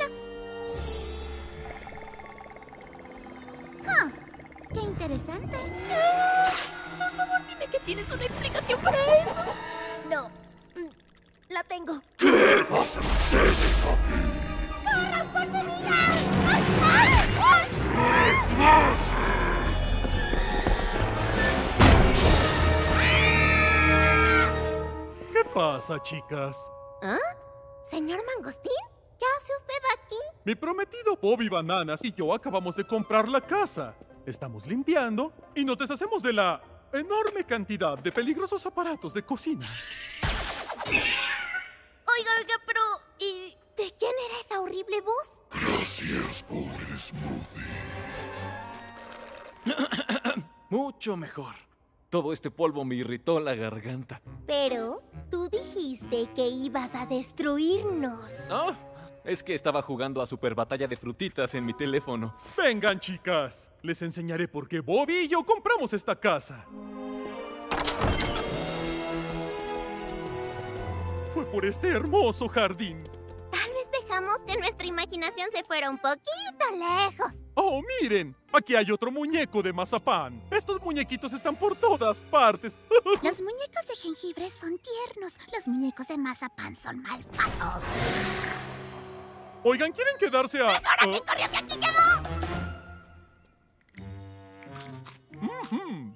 Huh, ¡qué interesante! Por favor, dime que tienes una explicación para eso. No, la tengo. ¿Qué hacen ustedes aquí? ¡Corran por su vida! ¿Qué pasa, chicas? ¿Ah? ¿Señor Mangostín? ¿Qué hace usted aquí? Mi prometido Bobby Bananas y yo acabamos de comprar la casa. Estamos limpiando y nos deshacemos de la enorme cantidad de peligrosos aparatos de cocina. Oiga, oiga, pero... ¿y de quién era esa horrible voz? Gracias por el smoothie. Mucho mejor. Todo este polvo me irritó la garganta. Pero tú dijiste que ibas a destruirnos. ¿No? Es que estaba jugando a Super Batalla de Frutitas en mi teléfono. Vengan, chicas. Les enseñaré por qué Bobby y yo compramos esta casa. Fue por este hermoso jardín. Tal vez dejamos que nuestra imaginación se fuera un poquito lejos. ¡Oh, miren! Aquí hay otro muñeco de mazapán. Estos muñequitos están por todas partes. Los muñecos de jengibre son tiernos. Los muñecos de mazapán son malvados. Oigan, ¿quieren quedarse a...? ¡Mejor aquí corrió que aquí quedó! Mm-hmm.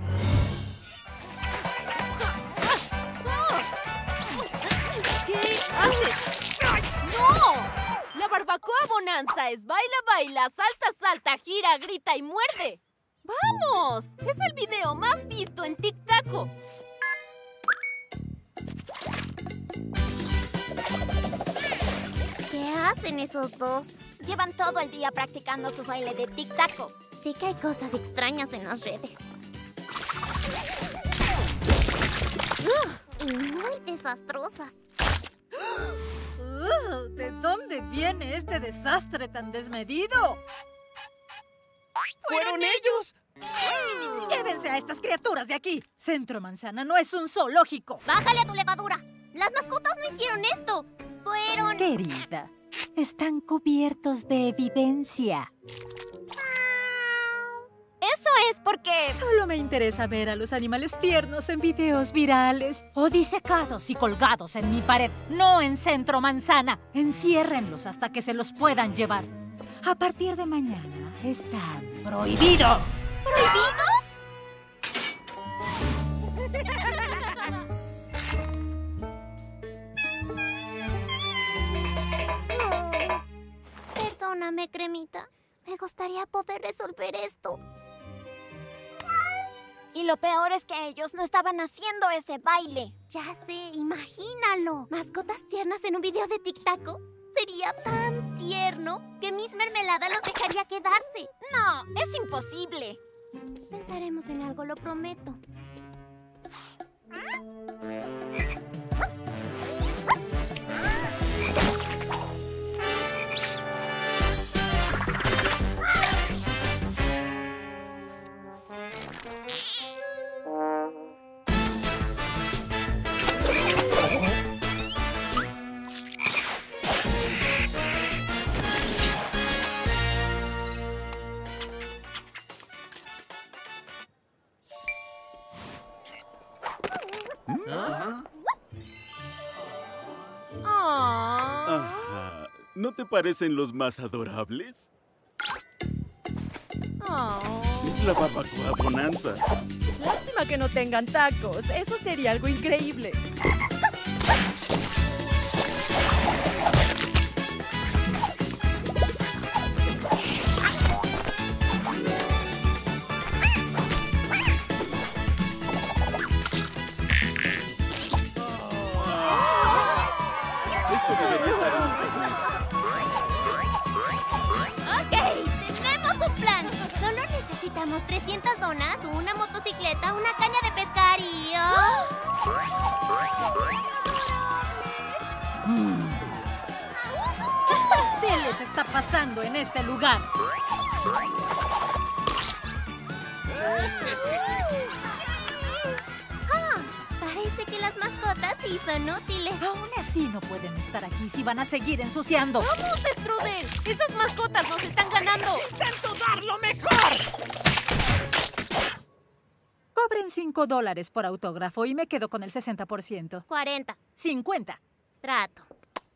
¿Qué haces? ¡No! La barbacoa bonanza es baila, baila, salta, salta, gira, grita y muerde. ¡Vamos! Es el video más visto en TikTok. ¿Qué hacen esos dos? Llevan todo el día practicando su baile de tic-taco. Sí que hay cosas extrañas en las redes. Uh, y muy desastrosas. Uh, ¿de dónde viene este desastre tan desmedido? ¿Fueron ellos? ¡Llévense a estas criaturas de aquí! Centro Manzana no es un zoológico. ¡Bájale a tu levadura! ¡Las mascotas no hicieron esto! ¡Fueron... Querida, están cubiertos de evidencia. Eso es porque... Solo me interesa ver a los animales tiernos en videos virales o disecados y colgados en mi pared, no en Centro Manzana. Enciérrenlos hasta que se los puedan llevar. A partir de mañana están prohibidos. ¿Prohibidos? Perdóname, Cremita. Me gustaría poder resolver esto. Y lo peor es que ellos no estaban haciendo ese baile. Ya sé, imagínalo. Mascotas tiernas en un video de tic-taco. Sería tan tierno que Miss Mermelada los dejaría quedarse. No, es imposible. Pensaremos en algo, lo prometo. ¿no te parecen los más adorables? Oh. Es la barbacoa Bonanza. Lástima que no tengan tacos. Eso sería algo increíble. Esto debería estar en internet. Ok, tenemos un plan. Solo necesitamos trescientas donas, una motocicleta, una caña de pescar y... oh. Mm. ¿Qué pasteles está pasando en este lugar? Ah, parece que las mascotas sí son útiles. Aún así no pueden estar aquí si van a seguir ensuciando. ¡Vamos, Strudel! ¡Esas mascotas nos están ganando! ¡Intento dar lo mejor! Cobren cinco dólares por autógrafo y me quedo con el sesenta por ciento. cuarenta. cincuenta. Trato.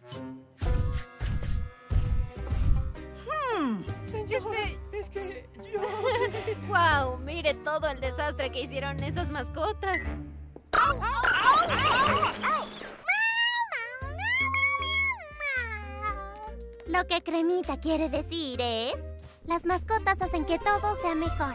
Hmm. Señora, este... es que yo... ¡Wow! Mire todo el desastre que hicieron esas mascotas. Lo que Cremita quiere decir es... las mascotas hacen que todo sea mejor.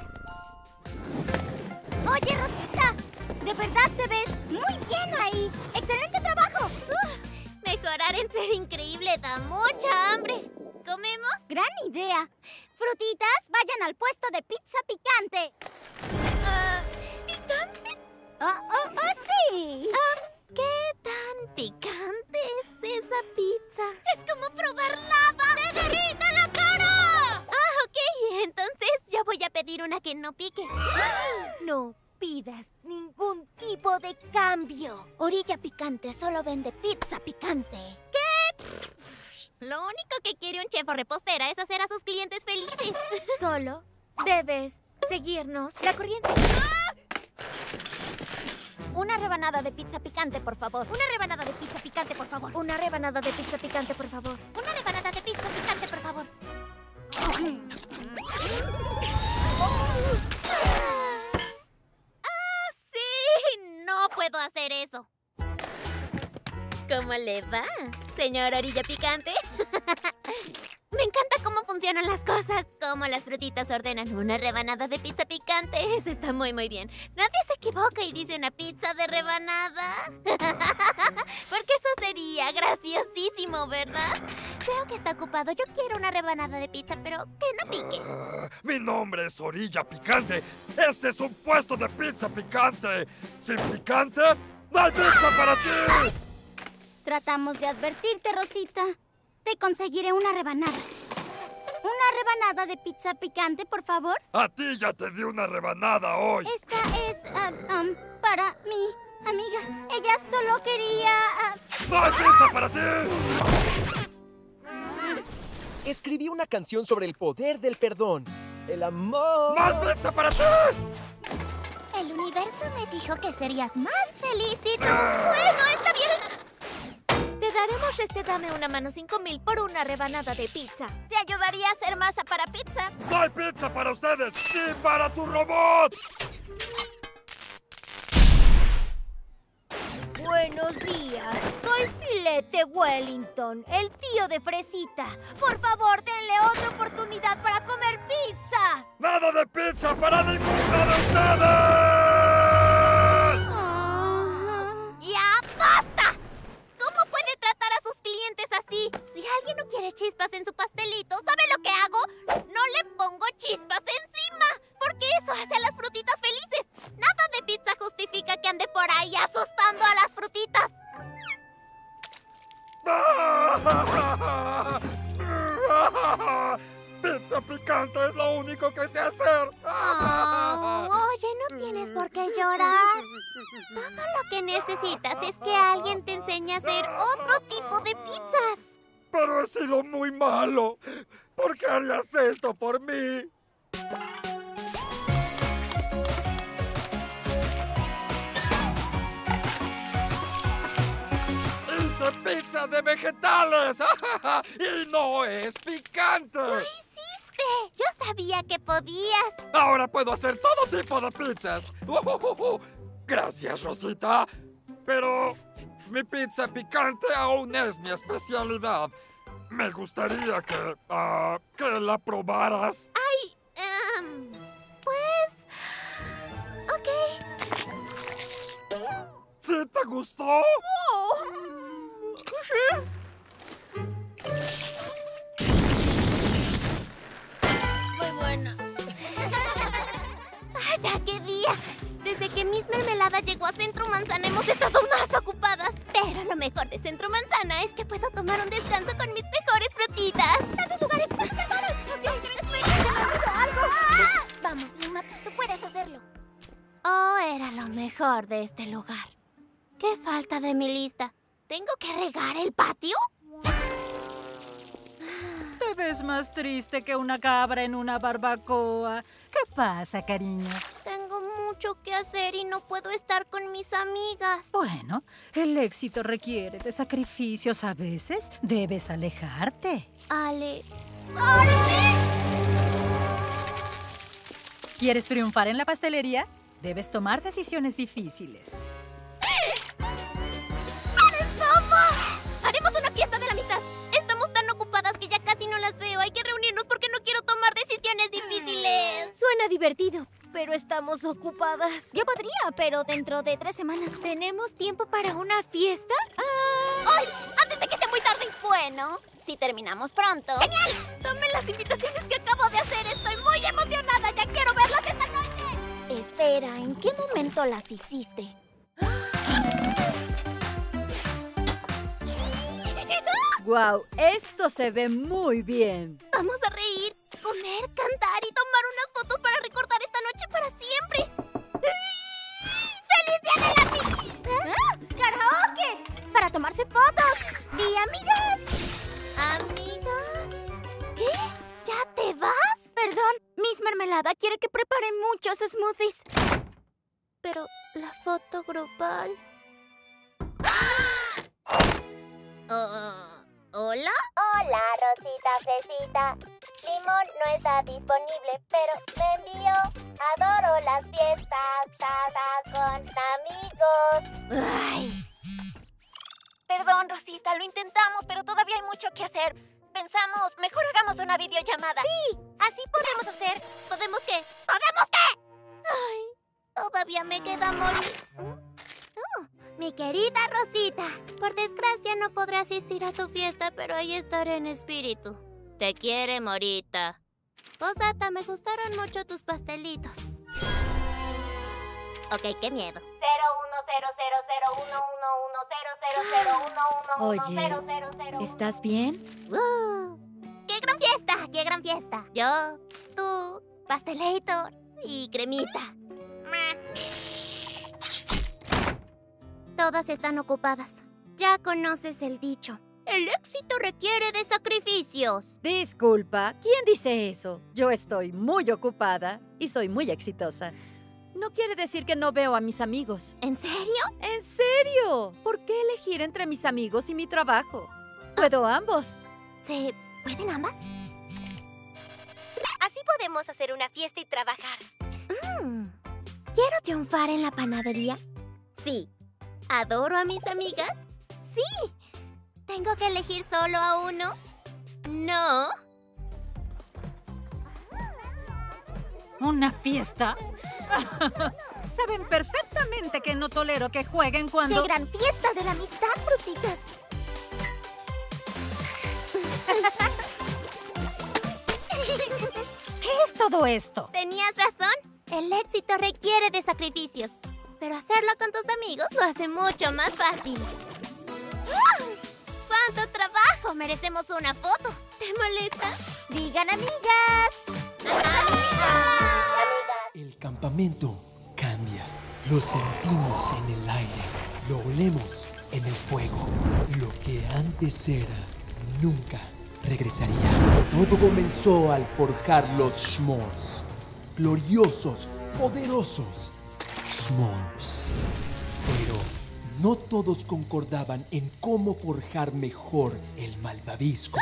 Oye, Rosita, de verdad te ves muy bien ahí. ¡Excelente trabajo! Uh, mejorar en ser increíble da mucha hambre. ¿Comemos? ¡Gran idea! Frutitas, vayan al puesto de pizza picante. Uh, ¿Picante? ¡Ah, oh, oh, oh, sí! Uh, ¿Qué tan picante es esa pizza? ¡Es como probar lava! ¡Te derrita la cara! Ah, ok. Entonces yo voy a pedir una que no pique. No pidas ningún tipo de cambio. Orilla Picante solo vende pizza picante. ¿Qué? Lo único que quiere un chef o repostera es hacer a sus clientes felices. Solo debes seguirnos la corriente. ¡Ah! Una rebanada de pizza picante, por favor. Una rebanada de pizza picante, por favor. Una rebanada de pizza picante, por favor. Una rebanada de pizza picante, por favor. ¡Ah, sí! No puedo hacer eso. ¿Cómo le va, señor Orilla Picante? Me encanta cómo funcionan las cosas. Cómo las frutitas ordenan una rebanada de pizza picante. Eso está muy, muy bien. Nadie se equivoca y dice una pizza de rebanada. Porque eso sería graciosísimo, ¿verdad? Veo que está ocupado. Yo quiero una rebanada de pizza, pero que no pique. Uh, mi nombre es Orilla Picante. Este es un puesto de pizza picante. ¿Sin picante? ¡No hay pizza para ti! Tratamos de advertirte, Rosita. Te conseguiré una rebanada. Una rebanada de pizza picante, por favor. A ti ya te di una rebanada hoy. Esta es uh, um, para mi amiga. Ella solo quería... Uh... ¡No hay pizza para ti! Escribí una canción sobre el poder del perdón. El amor... ¡No hay pizza para ti! El universo me dijo que serías más feliz y tú... Bueno, está bien. Te daremos este dame una mano cinco mil por una rebanada de pizza. ¿Te ayudaría a hacer masa para pizza? ¡No hay pizza para ustedes! ¡Ni para tu robot! Buenos días. Soy Filete Wellington, el tío de Fresita. Por favor, denle otra oportunidad para comer pizza. ¡Nada de pizza para ninguna de ustedes! Oh, ¡ya basta! ¿Cómo puede tratar a sus clientes así? Si alguien no quiere chispas en su pastelito, ¿sabe lo que hago? No le pongo chispas encima, porque eso hace a las frutitas felices. Nada de pizza justifica que ande por ahí asustando a las frutitas. ¡Pizza picante es lo único que sé hacer! Oh, oye, no tienes por qué llorar. Todo lo que necesitas es que alguien te enseñe a hacer otro tipo de pizzas. Pero he sido muy malo. ¿Por qué harías esto por mí? Hice pizza de vegetales y no es picante. ¡Lo hiciste! Yo sabía que podías. Ahora puedo hacer todo tipo de pizzas. Uh, Gracias, Rosita. Pero mi pizza picante aún es mi especialidad. Me gustaría que, uh, que la probaras. Ay, um, pues... Ok. ¿Sí te gustó? Oh. Sí. Muy buena. ¡Vaya, qué día! Desde que Miss Mermelada llegó a Centro Manzana hemos estado más ocupadas. Pero lo mejor de Centro Manzana es que puedo tomar un descanso con mis mejores frutitas. ¡Tantos lugares más preparados! ¡Algo! ¡Ah! Vamos, Lima, tú puedes hacerlo. Oh, era lo mejor de este lugar. ¿Qué falta de mi lista? ¿Tengo que regar el patio? Te ves más triste que una cabra en una barbacoa. ¿Qué pasa, cariño? Tengo mucho que hacer y no puedo estar con mis amigas. Bueno, el éxito requiere de sacrificios a veces. Debes alejarte. Ale... ¿Quieres triunfar en la pastelería? Debes tomar decisiones difíciles. ¡Paren todo! ¡Haremos una fiesta de la amistad! Estamos tan ocupadas que ya casi no las veo. Hay que reunirnos porque no quiero tomar decisiones difíciles. Suena divertido, pero estamos ocupadas. Yo podría, pero dentro de tres semanas. ¿Tenemos tiempo para una fiesta? Ah... ¡Ay! ¡Antes de que sea muy tarde! Bueno, si terminamos pronto... ¡Genial! Tomen las invitaciones que acabo de hacer. Estoy muy emocionada. ¡Ya quiero verlas esta noche! Espera, ¿en qué momento las hiciste? ¡Guau! Esto se ve muy bien. Vamos a reír, comer, cantar y tomar unas fotos para recordar esta noche para siempre. ¡Feliz Día de la Amistad! ¡Ah! ¡Karaoke! ¡Para tomarse fotos! ¡Y amigas! ¿Amigas? ¿Qué? ¿Ya te vas? Perdón, Miss Mermelada quiere que prepare muchos smoothies. Pero la foto grupal... Uh, ¿Hola? Hola, Rosita Fresita. Limón no está disponible, pero me envió. Adoro las fiestas, casa con amigos. Ay. Perdón, Rosita, lo intentamos, pero todavía hay mucho que hacer. Pensamos, mejor hagamos una videollamada. Sí, así podemos hacer. ¿Podemos qué? ¿Podemos qué? Ay, todavía me queda morir. Oh, mi querida Rosita, por desgracia no podré asistir a tu fiesta, pero ahí estaré en espíritu. Te quiere, Morita. Posata, me gustaron mucho tus pastelitos. Ok, qué miedo. cero uno cero cero cero uno uno uno cero cero cero uno uno uno cero cero cero. ¿Estás bien? ¡Uh! ¡Qué gran fiesta! ¡Qué gran fiesta! Yo, tú, Pastelator y Cremita. Todas están ocupadas. Ya conoces el dicho. El éxito requiere de sacrificios. Disculpa, ¿quién dice eso? Yo estoy muy ocupada y soy muy exitosa. No quiere decir que no veo a mis amigos. ¿En serio? ¿En serio? ¿Por qué elegir entre mis amigos y mi trabajo? Puedo ambos. ¿Se pueden ambas? Así podemos hacer una fiesta y trabajar. Mm. ¿Quiero triunfar en la panadería? Sí. ¿Adoro a mis amigas? Sí. ¿Tengo que elegir solo a uno? No. ¿Una fiesta? Saben perfectamente que no tolero que jueguen cuando... ¡Qué gran fiesta de la amistad, frutitas! ¿Qué es todo esto? Tenías razón. El éxito requiere de sacrificios. Pero hacerlo con tus amigos lo hace mucho más fácil. ¡Ah! ¡Cuánto trabajo! Merecemos una foto. ¿Te molesta? ¡Digan amigas! El campamento cambia. Lo sentimos en el aire. Lo olemos en el fuego. Lo que antes era, nunca regresaría. Todo comenzó al forjar los s'mores. Gloriosos, poderosos s'mores. Pero no todos concordaban en cómo forjar mejor el malvavisco.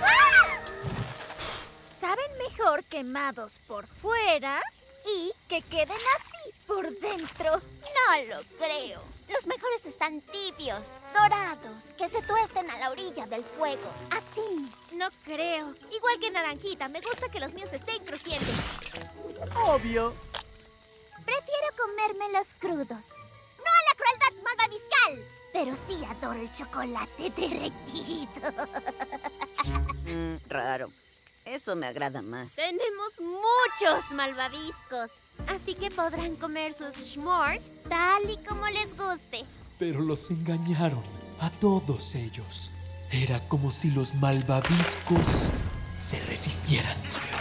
Saben mejor quemados por fuera y que queden así por dentro. No lo creo. Los mejores están tibios, dorados, que se tuesten a la orilla del fuego. Así. No creo. Igual que naranjita, me gusta que los míos estén crujientes. Obvio. Prefiero comérmelos crudos. No a la crueldad malvaviscal. Pero sí adoro el chocolate derretido. Mm, raro. Eso me agrada más. Tenemos muchos malvaviscos, así que podrán comer sus s'mores tal y como les guste. Pero los engañaron a todos ellos. Era como si los malvaviscos se resistieran.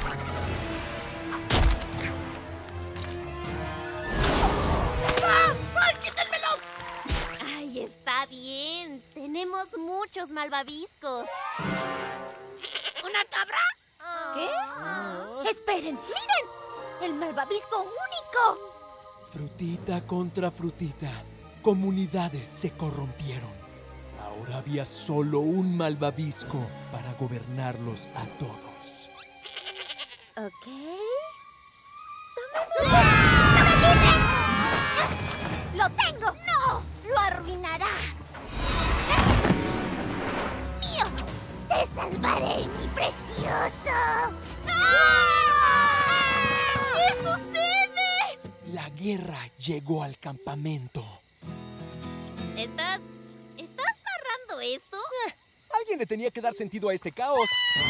¡Ah! ¡Ay, quítenmelos! Ay, está bien. Tenemos muchos malvaviscos. ¿Una cabra? ¿Qué? Ah. ¡Esperen! ¡Miren! ¡El malvavisco único! Frutita contra frutita, comunidades se corrompieron. Ahora había solo un malvavisco para gobernarlos a todos. Ok. ¡Lo tengo! ¡No! ¡Lo arruinarás! ¡Mío! ¡Te salvaré, mi precioso! ¿Qué sucede? La guerra llegó al campamento. ¿Estás... ¿Estás narrando esto? Eh, alguien le tenía que dar sentido a este caos.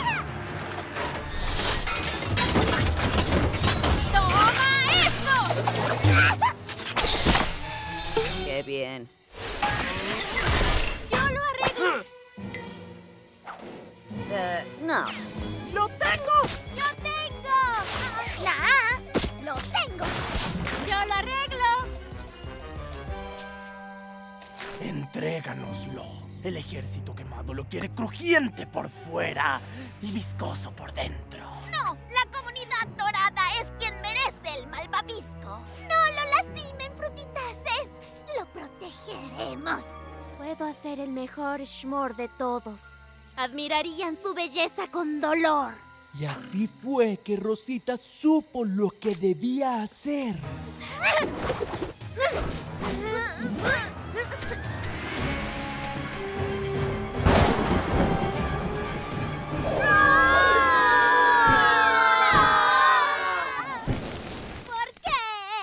¡Toma esto! ¡Qué bien! ¡Yo lo arreglo! Uh, no. ¡Lo tengo! ¡Lo tengo! ¡La A! ¡Lo tengo! ¡Yo lo arreglo! Entréganoslo. El ejército quemado lo quiere crujiente por fuera y viscoso por dentro. ¡No! ¡La comunidad dorada es quien merece el malvavisco! ¡No lo lastimen, frutitas! ¡Es! ¡Lo protegeremos! Puedo hacer el mejor s'more de todos. Admirarían su belleza con dolor. Y así fue que Rosita supo lo que debía hacer. ¿Por qué?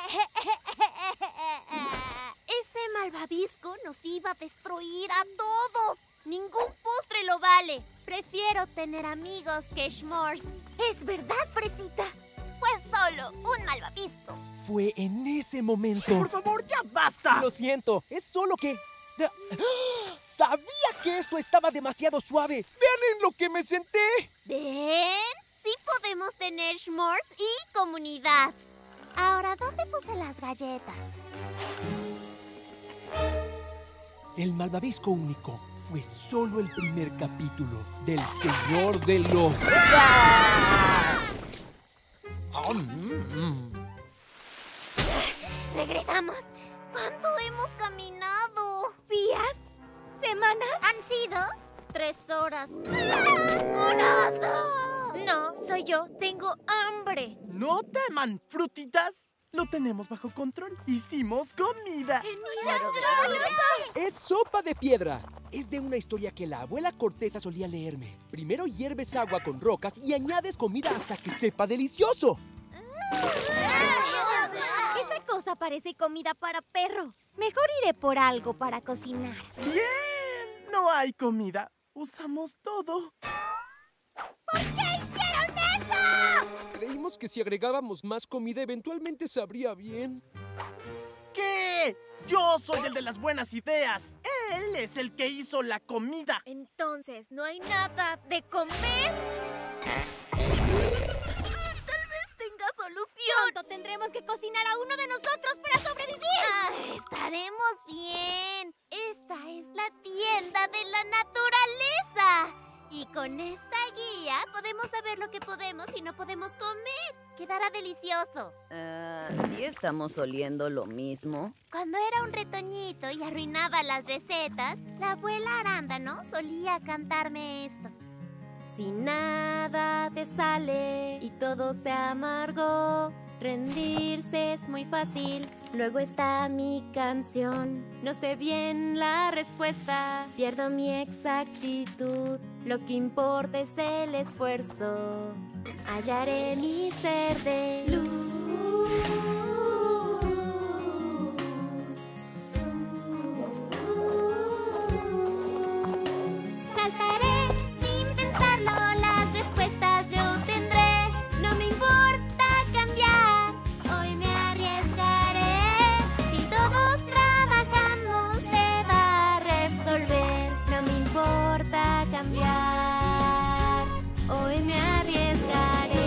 Ese malvavisco nos iba a destruir a todos. Ningún postre lo vale. Prefiero tener amigos que s'mores. ¿Es verdad, Fresita? Fue solo un malvavisco. Fue en ese momento. Por favor, ya basta. Lo siento, es solo que... ¡Ah! ¡Sabía que esto estaba demasiado suave! ¡Vean en lo que me senté! ¿Ven? Sí podemos tener s'mores y comunidad. Ahora, ¿dónde puse las galletas? El malvavisco único fue solo el primer capítulo del Señor de los... Oh, mm, mm. Regresamos. ¿Cuánto hemos caminado? ¿Días? ¿Semanas? ¿Han sido? Tres horas. ¡Un oso! No, soy yo. Tengo hambre. No teman, frutitas. Lo tenemos bajo control. Hicimos comida. Es sopa de piedra. Es de una historia que la abuela Corteza solía leerme. Primero hierves agua con rocas y añades comida hasta que sepa delicioso. Esa cosa parece comida para perro. Mejor iré por algo para cocinar. ¡Bien! No hay comida. Usamos todo. ¿Por qué hicieron eso? Creímos que si agregábamos más comida eventualmente sabría bien. ¿Qué? Yo soy el de las buenas ideas. Él es el que hizo la comida. Entonces, ¿no hay nada de comer? Tal vez tenga solución. Pronto tendremos que cocinar a uno de nosotros para sobrevivir. Ah, estaremos bien. Esta es la tienda de la naturaleza. Y con esta guía podemos saber lo que podemos y no podemos comer. Quedará delicioso. Ah, ¿sí estamos oliendo lo mismo? Cuando era un retoñito y arruinaba las recetas, la abuela Arándano solía cantarme esto. Si nada te sale y todo se amargó, rendirse es muy fácil. Luego está mi canción. No sé bien la respuesta, pierdo mi exactitud. Lo que importa es el esfuerzo. Hallaré mi ser de luz. Saltaré sin pensarlo, las respuestas yo tendré. No me importa cambiar, hoy me arriesgaré. Si todos trabajamos se va a resolver. No me importa cambiar, hoy me arriesgaré.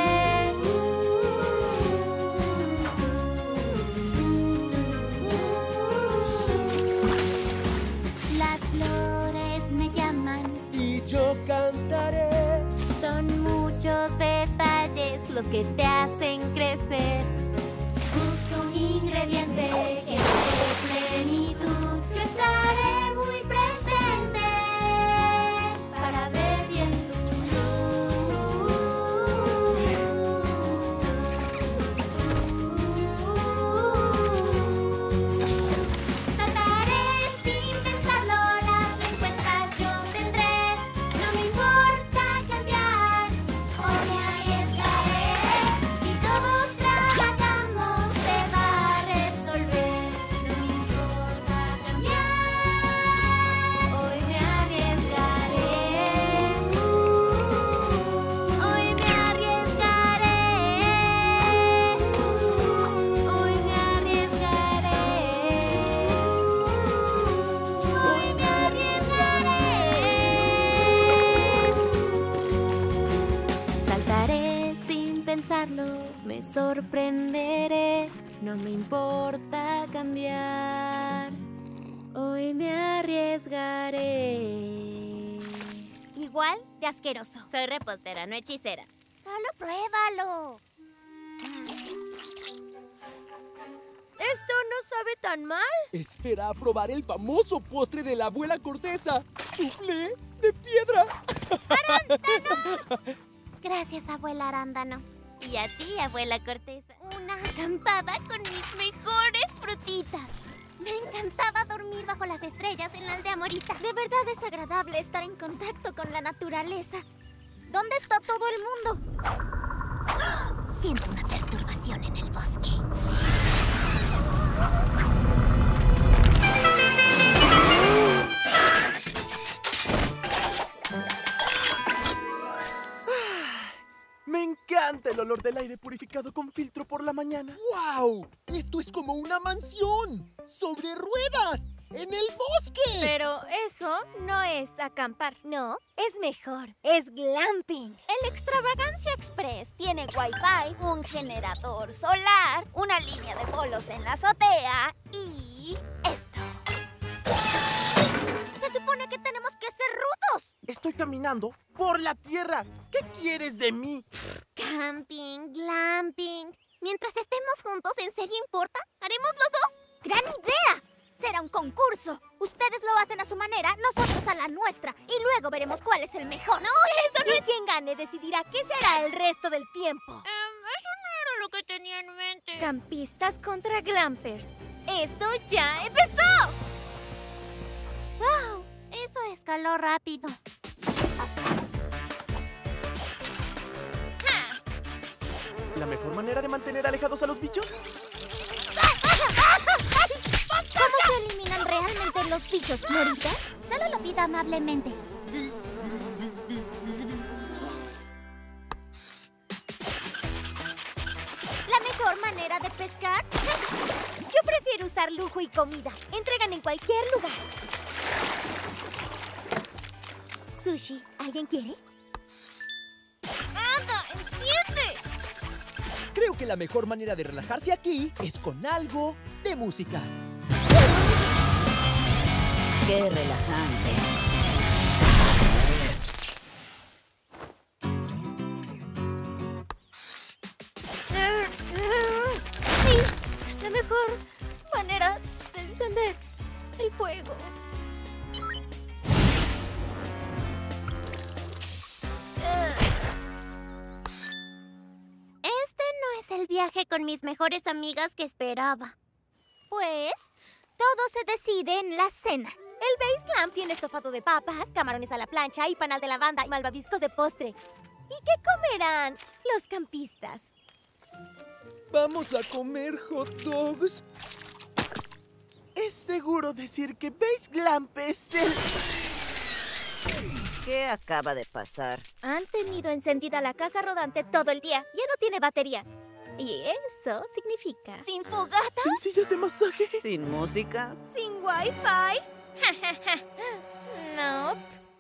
Las flores me llaman y yo cantaré. Son muchos detalles los que te hacen crecer. Busco un ingrediente que me dé plenitud. Yo estaré muy presente para ver bien tu luz. Saltaré sin pensarlo, las respuestas yo tendré. No me importa cambiar, hoy me arriesgaré. Si todos trabajamos se va a resolver. No me importa cambiar, hoy me arriesgaré. Hoy me arriesgaré. Hoy me arriesgaré. Hoy me arriesgaré. Saltaré sin pensarlo, me sorprenderé. No me importa cambiar. Hoy me arriesgaré. Igual de asqueroso. Soy repostera, no hechicera. Solo pruébalo. ¿Esto no sabe tan mal? Espera a probar el famoso postre de la abuela Corteza. ¡Soufflé de piedra! Gracias, abuela Arándano. Y a ti, abuela Corteza. Una acampada con mis mejores frutitas. Me encantaba dormir bajo las estrellas en la aldea Morita. De verdad es agradable estar en contacto con la naturaleza. ¿Dónde está todo el mundo? Siento una perturbación en el bosque. Me encanta el olor del aire purificado con filtro por la mañana. ¡Wow! ¡Esto es como una mansión! ¡Sobre ruedas! ¡En el bosque! Pero eso no es acampar. No, es mejor. Es glamping. El Extravagancia Express tiene wifi, un generador solar, una línea de bolos en la azotea y esto. Se supone que tenemos que ser rudos. Estoy caminando por la tierra. ¿Qué quieres de mí? Camping, glamping. Mientras estemos juntos, ¿en serio importa? ¿Haremos los dos? ¡Gran idea! Será un concurso. Ustedes lo hacen a su manera, nosotros a la nuestra. Y luego veremos cuál es el mejor. No, eso no y es... quien gane decidirá qué será el resto del tiempo. Um, eso no era lo que tenía en mente. Campistas contra glampers. ¡Esto ya empezó! ¡Wow! Eso escaló rápido. ¿La mejor manera de mantener alejados a los bichos? ¿Cómo se eliminan realmente los bichos, Morita? Solo lo pido amablemente. ¿La mejor manera de pescar? Yo prefiero usar lujo y comida. Entregan en cualquier lugar. Sushi, ¿alguien quiere? ¡Anda, enciende! Creo que la mejor manera de relajarse aquí es con algo de música. ¡Qué relajante! mejor manera de encender el fuego. Este no es el viaje con mis mejores amigas que esperaba. Pues, todo se decide en la cena. El Base Glam tiene estofado de papas, camarones a la plancha y panal de lavanda y malvaviscos de postre. ¿Y qué comerán los campistas? Vamos a comer hot dogs. Es seguro decir que Base Glam es el... ¿Qué acaba de pasar? Han tenido encendida la casa rodante todo el día. Ya no tiene batería. Y eso significa... ¿Sin fogata? ¿Sin sillas de masaje? ¿Sin música? ¿Sin wifi? No.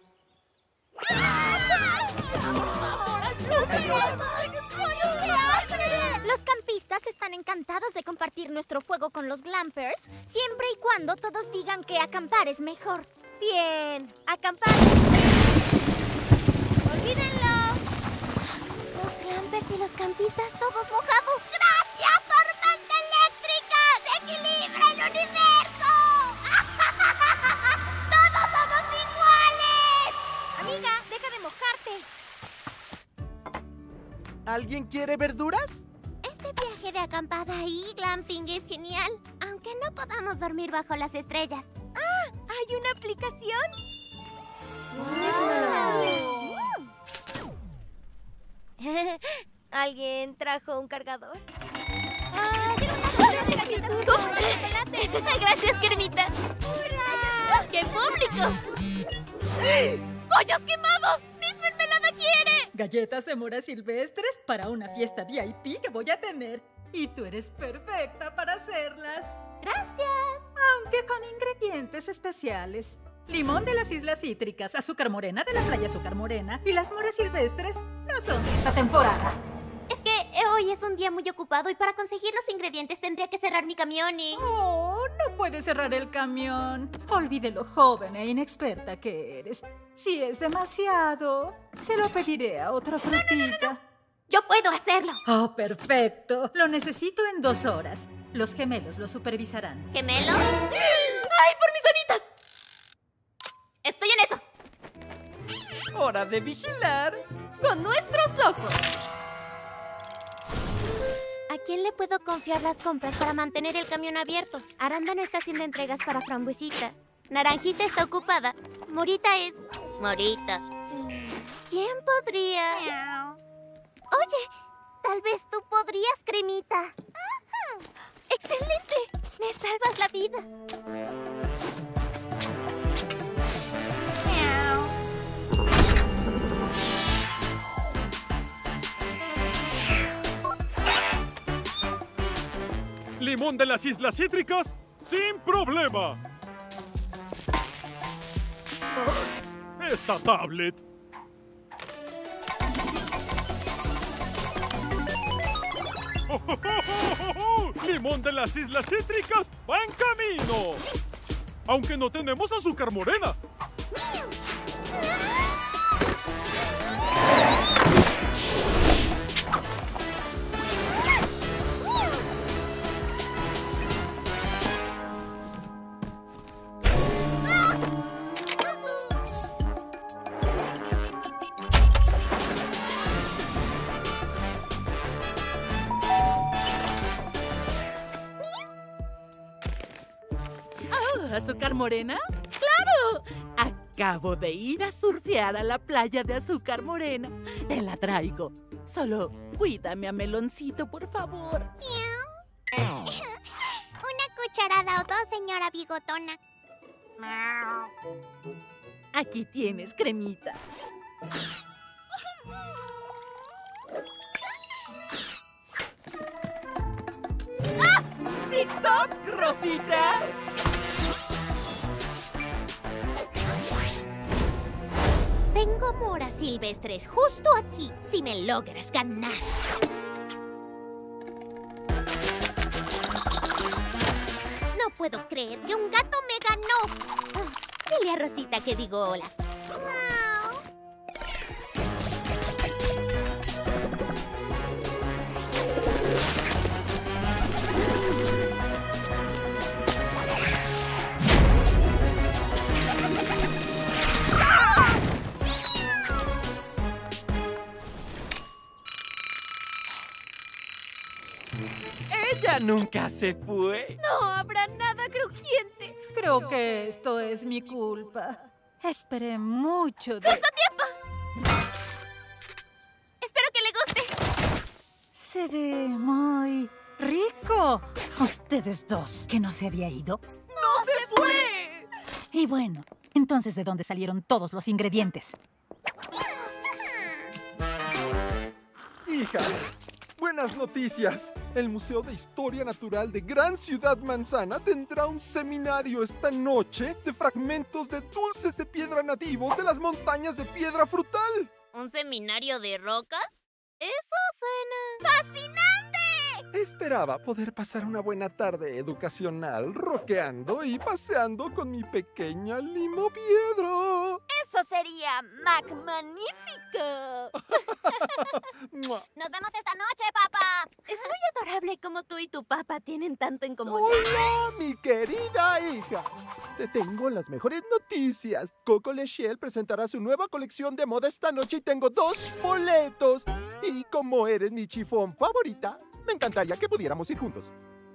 Los campistas están encantados de compartir nuestro fuego con los glampers, siempre y cuando todos digan que acampar es mejor. Bien, acampar. ¡Olvídenlo! Los glampers y los campistas todos mojados. ¡Gracias, tormenta eléctrica! ¡Equilibra el universo! ¡Todos somos iguales! Amiga, deja de mojarte. ¿Alguien quiere verduras? Este viaje de acampada y glamping es genial, aunque no podamos dormir bajo las estrellas. ¡Ah! ¿Hay una aplicación? Wow. ¿Alguien trajo un cargador? ¡Ah! ¡Gracias, Cremita! ¡Hurra! ¡Qué público! ¡Sí! ¡Pollos quemados! ¡Miss Mermelada quiere! Galletas de mora silvestres para una fiesta V I P que voy a tener. Y tú eres perfecta para hacerlas. ¡Gracias! Aunque con ingredientes especiales. Limón de las Islas Cítricas, azúcar morena de la playa Azúcar Morena y las moras silvestres no son de esta temporada. Es que hoy es un día muy ocupado y para conseguir los ingredientes tendría que cerrar mi camión y... ¡Oh! No puedes cerrar el camión. Olvide lo joven e inexperta que eres. Si es demasiado, se lo pediré a otra frutita. No, no, no, no, no. ¡Yo puedo hacerlo! ¡Oh, perfecto! Lo necesito en dos horas. Los gemelos lo supervisarán. ¿Gemelos? ¡Ay, por mis anitas! ¡Estoy en eso! ¡Hora de vigilar! ¡Con nuestros ojos! ¿A quién le puedo confiar las compras para mantener el camión abierto? Arándano está haciendo entregas para Frambuesita. Naranjita está ocupada. Morita es... Morita. ¿Quién podría...? Oye, tal vez tú podrías, Cremita. Uh-huh. ¡Excelente! Me salvas la vida. Limón de las Islas Cítricas, sin problema. Esta tablet. ¡Oh, oh, oh, oh, oh! Limón de las Islas Cítricas va en camino. Aunque no tenemos azúcar morena. ¿Azúcar morena? ¡Claro! Acabo de ir a surfear a la playa de Azúcar Morena. Te la traigo. Solo cuídame a Meloncito, por favor. Una cucharada o dos, señora Bigotona. Aquí tienes, Cremita. ¡Ah! ¡TikTok, Rosita! Tengo moras silvestres justo aquí, si me logras ganar. No puedo creer que un gato me ganó. Oh, dile a Rosita que digo hola. ¡Ella nunca se fue! No habrá nada crujiente. Creo que esto es mi culpa. Esperé mucho de... ¡Justo a tiempo! Espero que le guste. Se ve muy rico. Ustedes dos, ¿que no se había ido? ¡No se fue! Y bueno, entonces, ¿de dónde salieron todos los ingredientes? Hija, buenas noticias. El Museo de Historia Natural de Gran Ciudad Manzana tendrá un seminario esta noche de fragmentos de dulces de piedra nativos de las montañas de piedra frutal. ¿Un seminario de rocas? Eso suena fascinante. Esperaba poder pasar una buena tarde educacional roqueando y paseando con mi pequeña Limopiedra. Eso sería Mac magnífico. Nos vemos esta noche, papá. Es muy adorable como tú y tu papá tienen tanto en común. ¡Hola, mi querida hija! Te tengo las mejores noticias. Coco Lechiel presentará su nueva colección de moda esta noche y tengo dos boletos. Y como eres mi chifón favorita, me encantaría que pudiéramos ir juntos.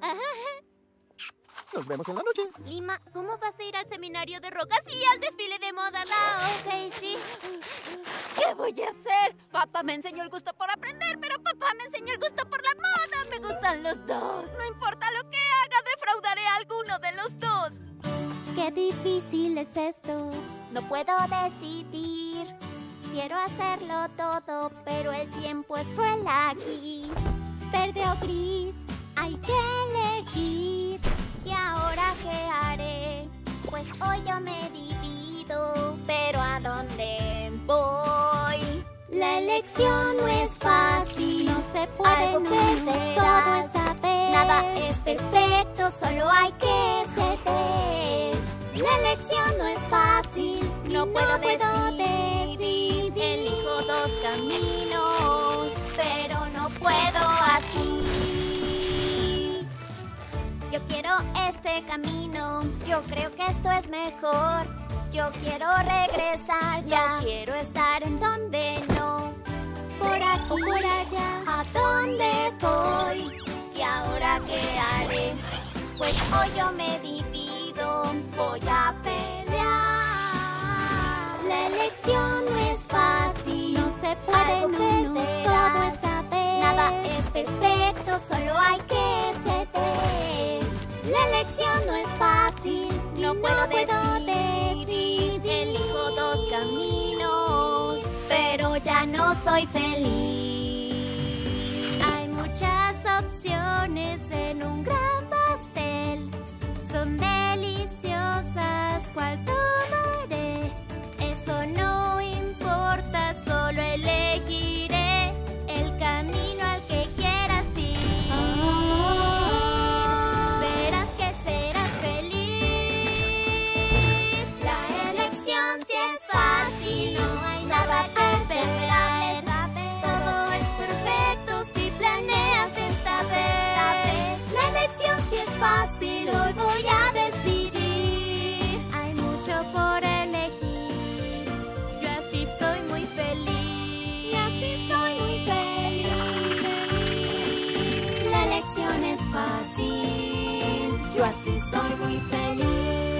Nos vemos en la noche. Lima, ¿cómo vas a ir al seminario de rocas y al desfile de moda? Ah, ok, sí. ¿Qué voy a hacer? Papá me enseñó el gusto por aprender, pero papá me enseñó el gusto por la moda. Me gustan los dos. No importa lo que haga, defraudaré a alguno de los dos. Qué difícil es esto. No puedo decidir. Quiero hacerlo todo, pero el tiempo es cruel aquí. Verde o gris, hay que elegir. ¿Y ahora qué haré? Pues hoy yo me divido, pero ¿a dónde voy? La elección no es fácil, no se puede perder, todo es saber. Nada es perfecto, solo hay que ceder. La elección no es fácil, no, no puedo, puedo decidir. decidir. Elijo dos caminos, pero no puedo así. Yo quiero este camino, yo creo que esto es mejor. Yo quiero regresar ya, no quiero estar en donde no. Por aquí o por allá, ¿a dónde voy? ¿Y ahora qué haré? Pues hoy yo me divido, voy a pelear. La elección no es fácil, no se puede perder, todo es saber. Nada es perfecto, solo hay que ceder. La elección no es fácil, no, no puedo, puedo decidir. Elijo dos caminos, pero ya no soy feliz. Hay muchas opciones en un gran pastel. Son deliciosas, ¿cuál tomaré? Eso no importa, solo elegiré el camino al que quieras ir. Oh, verás que serás feliz. La elección sí es fácil, no hay nada que perder. Todo es perfecto si planeas esta vez. La elección sí es fácil, hoy voy a decidir. Hay mucho por elegir, yo así soy muy feliz. Y así soy muy feliz. La elección es fácil, yo así soy muy feliz.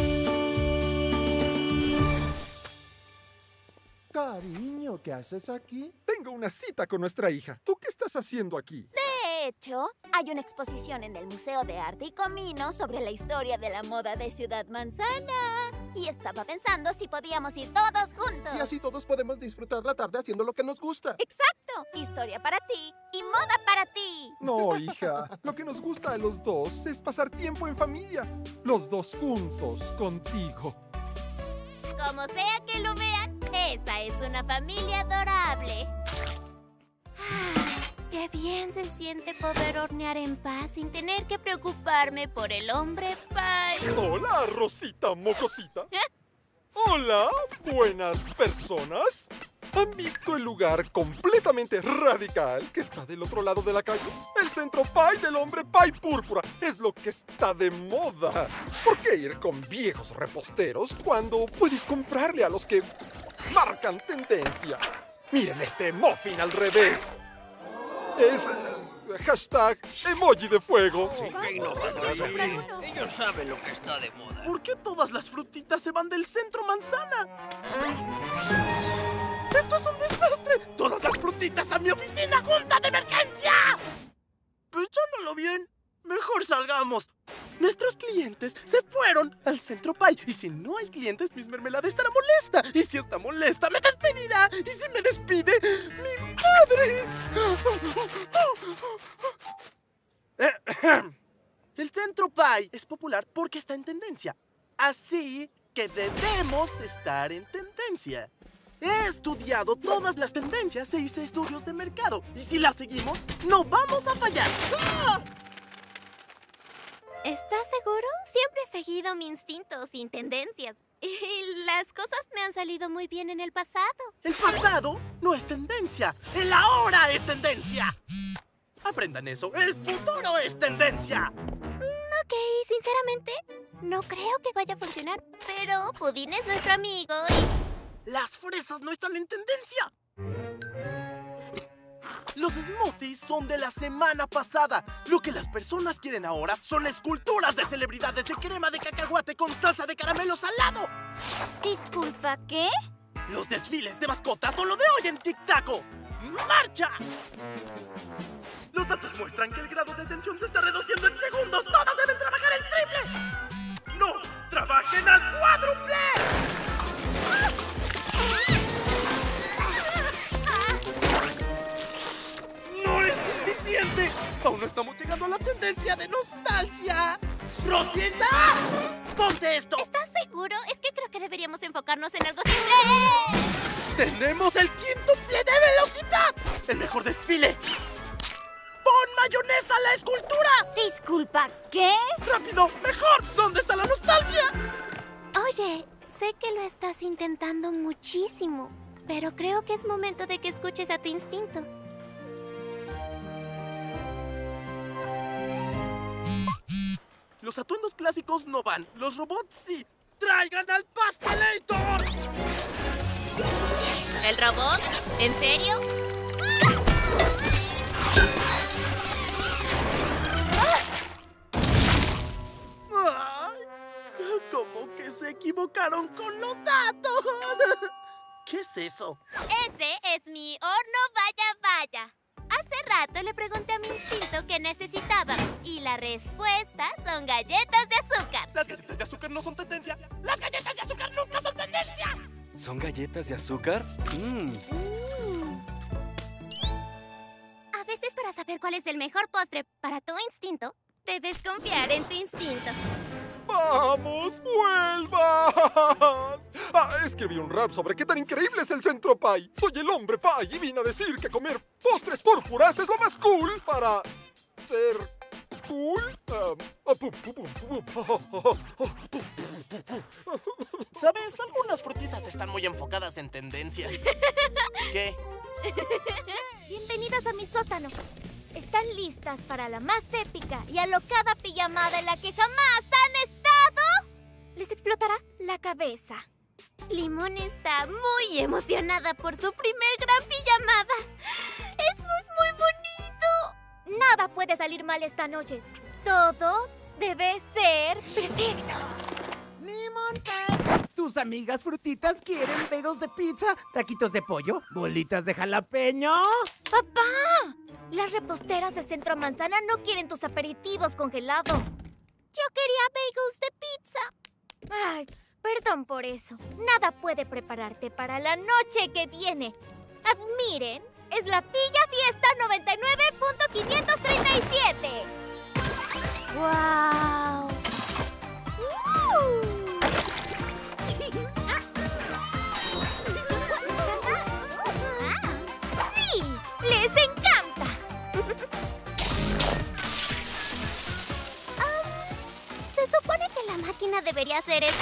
Cariño, ¿qué haces aquí? Tengo una cita con nuestra hija. ¿Tú qué estás haciendo aquí? De hecho, hay una exposición en el Museo de Arte y Comino sobre la historia de la moda de Ciudad Manzana. Y estaba pensando si podíamos ir todos juntos. Y así todos podemos disfrutar la tarde haciendo lo que nos gusta. ¡Exacto! Historia para ti y moda para ti. No, hija. Lo que nos gusta a los dos es pasar tiempo en familia. Los dos juntos, contigo. Como sea que lo vean, esa es una familia adorable. Qué bien se siente poder hornear en paz sin tener que preocuparme por el hombre pie. Hola, Rosita Mocosita. ¿Eh? Hola, buenas personas. ¿Han visto el lugar completamente radical que está del otro lado de la calle? El Centro Pie del Hombre Pie Púrpura es lo que está de moda. ¿Por qué ir con viejos reposteros cuando puedes comprarle a los que marcan tendencia? Miren este muffin al revés. Es Hashtag emoji de fuego. ¿Qué no pasa así? Ellos saben lo que está de moda. ¿Por qué todas las frutitas se van del centro manzana? ¡Esto es un desastre! ¡Todas las frutitas a mi oficina! ¡Junta de emergencia! Pensándolo bien, mejor salgamos. Nuestros clientes se fueron al Centro Pie. Y si no hay clientes, Miss Mermelada estará molesta. Y si está molesta, me despedirá. Y si me despide, ¡mi madre! El Centro Pie es popular porque está en tendencia. Así que debemos estar en tendencia. He estudiado todas las tendencias e hice estudios de mercado. Y si las seguimos, no vamos a fallar. ¡Ah! ¿Estás seguro? Siempre he seguido mi instinto sin tendencias. Y las cosas me han salido muy bien en el pasado. El pasado no es tendencia. El ahora es tendencia. Aprendan eso. El futuro es tendencia. Ok, sinceramente, no creo que vaya a funcionar. Pero Pudín es nuestro amigo y... Las fresas no están en tendencia. Los smoothies son de la semana pasada. Lo que las personas quieren ahora son esculturas de celebridades de crema de cacahuate con salsa de caramelo salado. Disculpa, ¿qué? Los desfiles de mascotas son lo de hoy en Tic Taco. ¡Marcha! Los datos muestran que el grado de tensión se está reduciendo en segundos. ¡Todos deben trabajar el triple! ¡No! ¡Trabajen al cuádruple! ¡No es suficiente! ¡Aún no estamos llegando a la tendencia de nostalgia! ¡Rosita! ¡Ponte esto! ¿Estás seguro? Es que creo que deberíamos enfocarnos en algo simple. ¡Tenemos el quíntuple de velocidad! ¡El mejor desfile! ¡Pon mayonesa a la escultura! Disculpa, ¿qué? ¡Rápido! ¡Mejor! ¿Dónde está la nostalgia? Oye, sé que lo estás intentando muchísimo, pero creo que es momento de que escuches a tu instinto. Los atuendos clásicos no van, los robots sí. ¡Traigan al Pastelator! ¿El robot? ¿En serio? ¡Ay! ¿Cómo que se equivocaron con los datos? ¿Qué es eso? Ese es mi horno vaya vaya. Hace rato le pregunté a mi instinto qué necesitaba y la respuesta son galletas de azúcar. Las galletas de azúcar no son tendencia. Las galletas de azúcar nunca son tendencia. ¿Son galletas de azúcar? Mmm. Mm. A veces para saber cuál es el mejor postre para tu instinto, debes confiar en tu instinto. ¡Vamos, vuelvan! Ah, escribí un rap sobre qué tan increíble es el Centro Pie. Soy el hombre pie y vine a decir que comer postres púrpuras es lo más cool para ser cool. ¿Sabes? Algunas frutitas están muy enfocadas en tendencias. ¿Qué? Bienvenidas a mi sótano. ¿Están listas para la más épica y alocada pijamada en la que jamás han estado? Les explotará la cabeza. Limón está muy emocionada por su primer gran pijamada. ¡Eso es muy bonito! Nada puede salir mal esta noche. Todo debe ser perfecto. ¡Limón Fest! ¿Tus amigas frutitas quieren bagels de pizza, taquitos de pollo, bolitas de jalapeño? ¡Papá! Las reposteras de Centro Manzana no quieren tus aperitivos congelados. Yo quería bagels de pizza. Ay, perdón por eso. Nada puede prepararte para la noche que viene. Admiren, es la Pilla Fiesta noventa y nueve punto quinientos treinta y siete. ¡Wow! ¡Uh! ¡Sí! ¡Les encanta! um, ¿Se supone que la máquina debería hacer eso?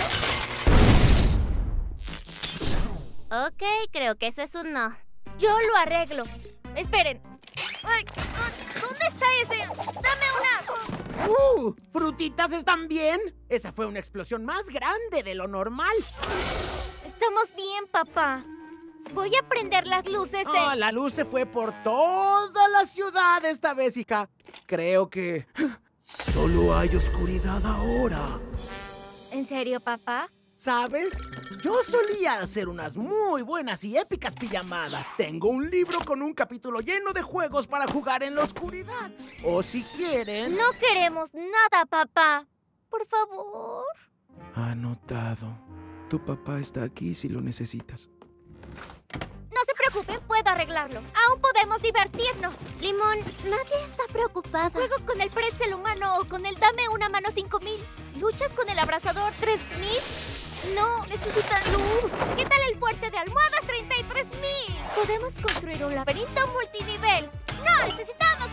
Ok, creo que eso es un no. Yo lo arreglo. Esperen. Ay, ¿dónde está ese? ¡Dame una! ¡Uh! ¿Frutitas están bien? Esa fue una explosión más grande de lo normal. Estamos bien, papá. Voy a prender las luces de... Ah, la luz se fue por toda la ciudad esta vez, hija. Creo que solo hay oscuridad ahora. ¿En serio, papá? ¿Sabes? Yo solía hacer unas muy buenas y épicas pijamadas. Tengo un libro con un capítulo lleno de juegos para jugar en la oscuridad. O si quieren... No queremos nada, papá. Por favor. Anotado. Tu papá está aquí si lo necesitas. No se preocupen, puedo arreglarlo. Aún podemos divertirnos. Limón, nadie está preocupado. ¿Juegos con el pretzel humano o con el dame una mano cinco mil? ¿Luchas con el abrazador tres mil? No, necesitan luz. ¿Qué tal el fuerte de almohadas treinta y tres mil? Podemos construir un laberinto multinivel. ¡No necesitamos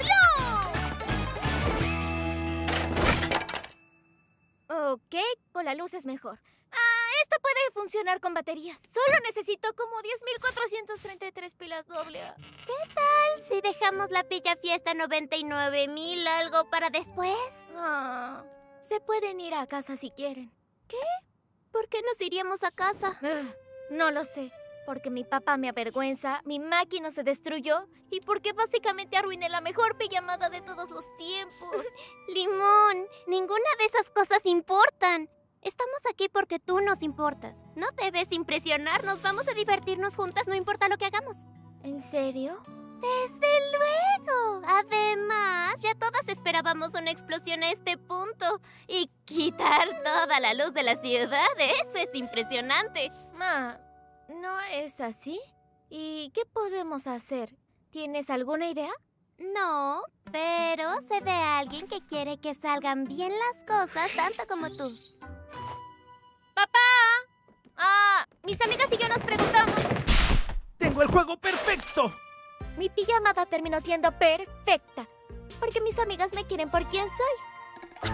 luz! Ok, con la luz es mejor. Ah, esto puede funcionar con baterías. Solo necesito como diez mil cuatrocientas treinta y tres pilas doble A. ¿Qué tal si dejamos la pilla fiesta noventa y nueve mil algo para después? Ah, se pueden ir a casa si quieren. ¿Qué? ¿Por qué nos iríamos a casa? Ah, no lo sé. Porque mi papá me avergüenza, mi máquina se destruyó y porque básicamente arruiné la mejor pijamada de todos los tiempos. Limón, ninguna de esas cosas importan. Estamos aquí porque tú nos importas. No debes impresionarnos. Vamos a divertirnos juntas, no importa lo que hagamos. ¿En serio? ¡Desde luego! Además, ya todas esperábamos una explosión a este punto. Y quitar toda la luz de la ciudad, eso es impresionante. Ma, ¿no es así? ¿Y qué podemos hacer? ¿Tienes alguna idea? No, pero sé de alguien que quiere que salgan bien las cosas tanto como tú. ¡Papá! Ah, mis amigas y yo nos preguntamos. ¡Tengo el juego perfecto! Mi pijamada terminó siendo perfecta. Porque mis amigas me quieren por quien soy.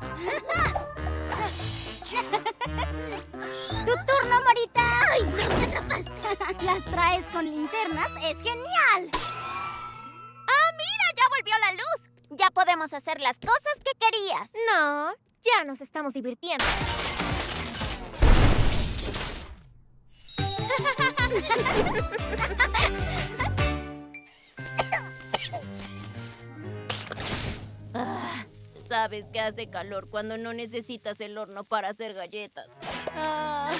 ¡Tu turno, Morita! ¡Ay, no me atrapaste! Las traes con linternas, es genial. ¡Ah, mira! ¡Ya volvió la luz! Ya podemos hacer las cosas que querías. No, ya nos estamos divirtiendo. Ah, sabes que hace calor cuando no necesitas el horno para hacer galletas. Ah.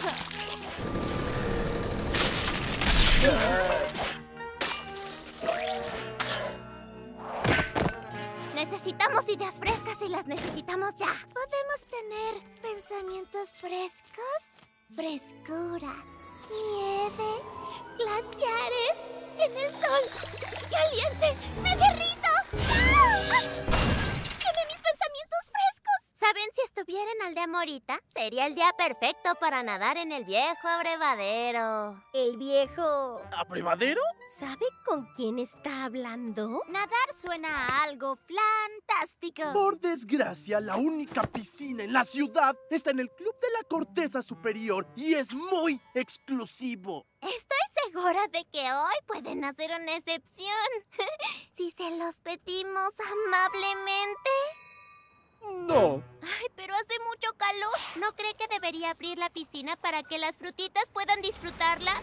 Necesitamos ideas frescas y las necesitamos ya. ¿Podemos tener pensamientos frescos? Frescura, nieve, glaciares, en el sol, caliente, ¡me derrito! ¡Ah! ¡Deme mis pensamientos frescos! ¿Saben si estuviera en Aldea Morita? Sería el día perfecto para nadar en el viejo abrevadero. ¿El viejo abrevadero? ¿Sabe con quién está hablando? Nadar suena a algo fantástico. Por desgracia, la única piscina en la ciudad está en el Club de la Corteza Superior y es muy exclusivo. Estoy segura de que hoy pueden hacer una excepción. Si se los pedimos amablemente. No. Ay, pero hace mucho calor. ¿No cree que debería abrir la piscina para que las frutitas puedan disfrutarla?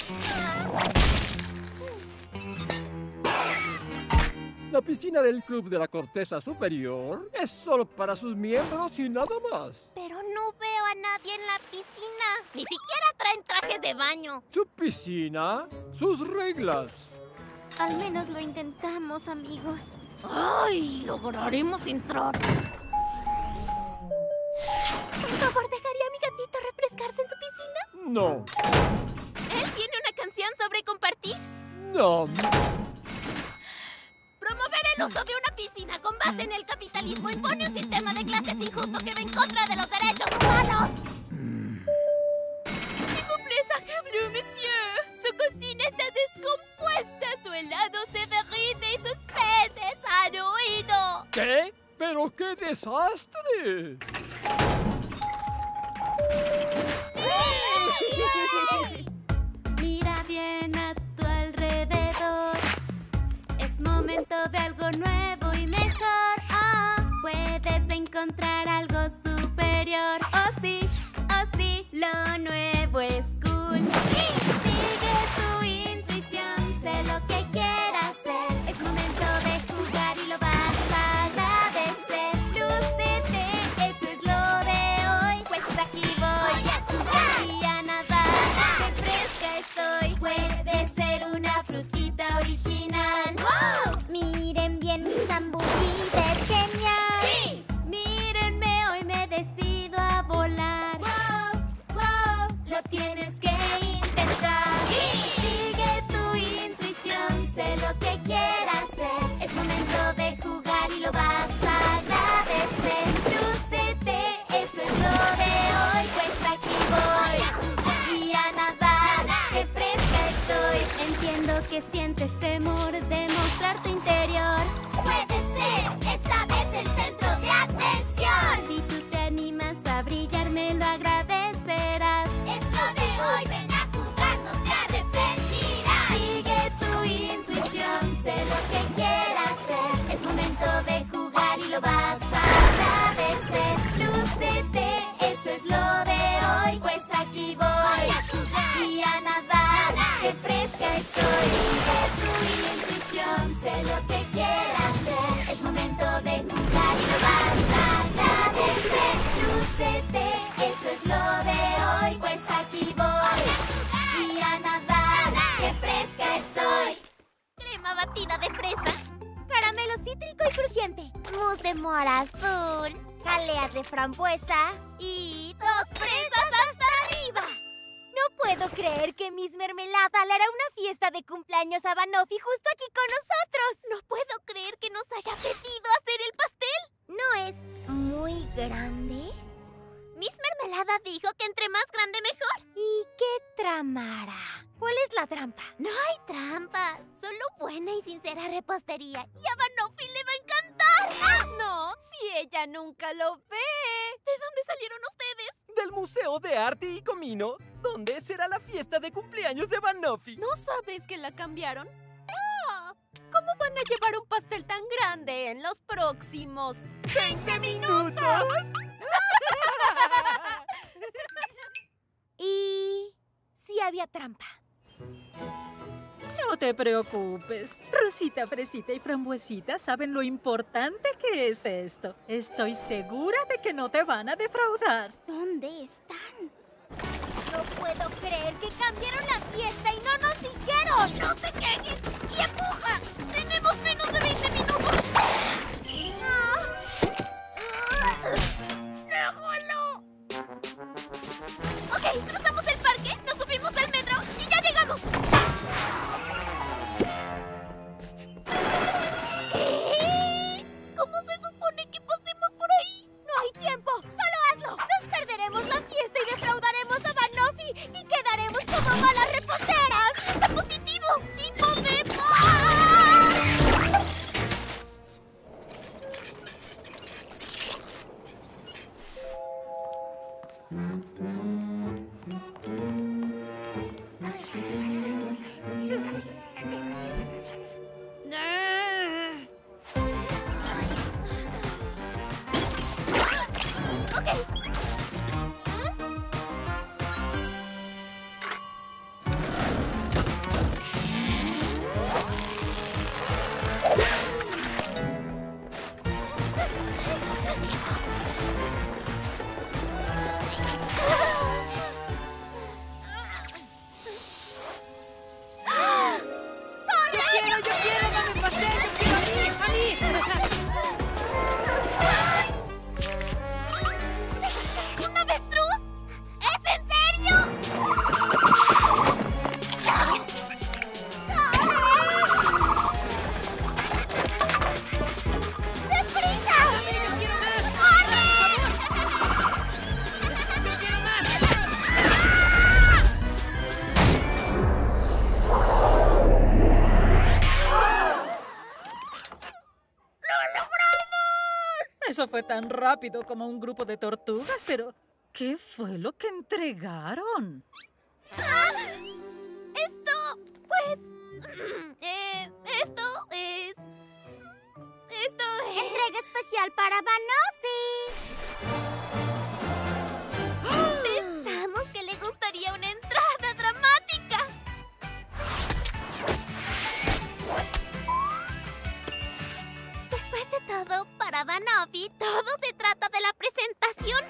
La piscina del Club de la Corteza Superior es solo para sus miembros y nada más. Pero no veo a nadie en la piscina. Ni siquiera traen trajes de baño. Su piscina, sus reglas. Al menos lo intentamos, amigos. ¡Ay! ¿Lograremos entrar? Por favor, ¿dejaría a mi gatito refrescarse en su piscina? No. ¿Él tiene una canción sobre compartir? No. Promover el uso de una piscina con base en el capitalismo impone un sistema de clases injusto que va en contra de los derechos humanos. S'il vous plaît, sacre bleu, monsieur. Su cocina está descompuesta, su helado se derrite y sus peces han huido. ¿Qué? ¡Pero qué desastre! ¡Sí! Mira bien a tu alrededor. Es momento de algo nuevo y mejor. Ah, puedes encontrar algo superior. Oh sí, oh sí, lo nuevo es cool. Sigue tu sientes temor de mostrar tu interior, puedes ser esta vez el centro de atención. Si tú te animas a brillar, me lo agradecerás. Es lo de hoy, ven a jugar, no te arrepentirás. Sigue tu intuición, sé lo que quieras ser. Es momento de jugar y lo vas a agradecer. Lúcete, eso es lo de hoy, pues aquí voy, voy a jugar y a nadar. ¡Qué fresca estoy! Sigue tu intuición, sé lo que quieras ser. Es momento de jugar y lo vas a agradecer. Lúcete, eso es lo de hoy, pues aquí voy y a nadar. ¡Qué fresca estoy! Crema batida de fresa, caramelo cítrico y crujiente, mousse de mora azul, jaleas de frambuesa y dos fresas hasta arriba. No puedo creer que Miss Mermelada le hará una fiesta de cumpleaños a Banoffee justo aquí con nosotros. No puedo creer que nos haya pedido hacer el pastel. ¿No es muy grande? Miss Mermelada dijo que entre más grande mejor. ¿Y qué tramara? ¿Cuál es la trampa? No hay trampa, solo buena y sincera repostería. Y a Banoffee le va a encantar. ¡Ah! No, si ella nunca lo ve. ¿De dónde salieron ustedes? Del Museo de Arte y Comino, donde será la fiesta de cumpleaños de Banoffee. ¿No sabes que la cambiaron? Ah, ¿cómo van a llevar un pastel tan grande en los próximos veinte minutos? Y sí había trampa. No te preocupes. Rosita, Fresita y Frambuesita saben lo importante que es esto. Estoy segura de que no te van a defraudar. ¿Dónde están? No puedo creer que cambiaron la fiesta y no nos dijeron. ¡No te quejes! ¡Y empuja! ¡Tenemos menos de veinte minutos! ¡Déjalo! Ok, cruzamos el parque, nos subimos al metro y ya llegamos. ¿Qué? ¿Cómo se supone que pasemos por ahí? No hay tiempo, solo hazlo. Nos perderemos la fiesta y defraudaremos a Banoffee y quedaremos como malas reposteras. ¡Está positivo! ¡Sí podemos! Eso fue tan rápido como un grupo de tortugas, pero ¿qué fue lo que entregaron? ¡Ah! Esto, pues... Eh, esto es... Esto es... Entrega especial para Banoffee. Pensamos que le gustaría una entrada dramática. Después de todo, para Banoffee, todo se trata de la presentación.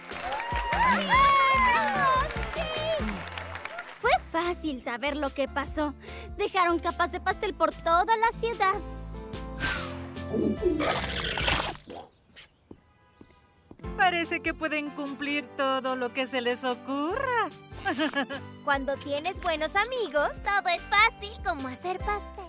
Fue fácil saber lo que pasó. Dejaron capas de pastel por toda la ciudad. Parece que pueden cumplir todo lo que se les ocurra. Cuando tienes buenos amigos, todo es fácil como hacer pastel.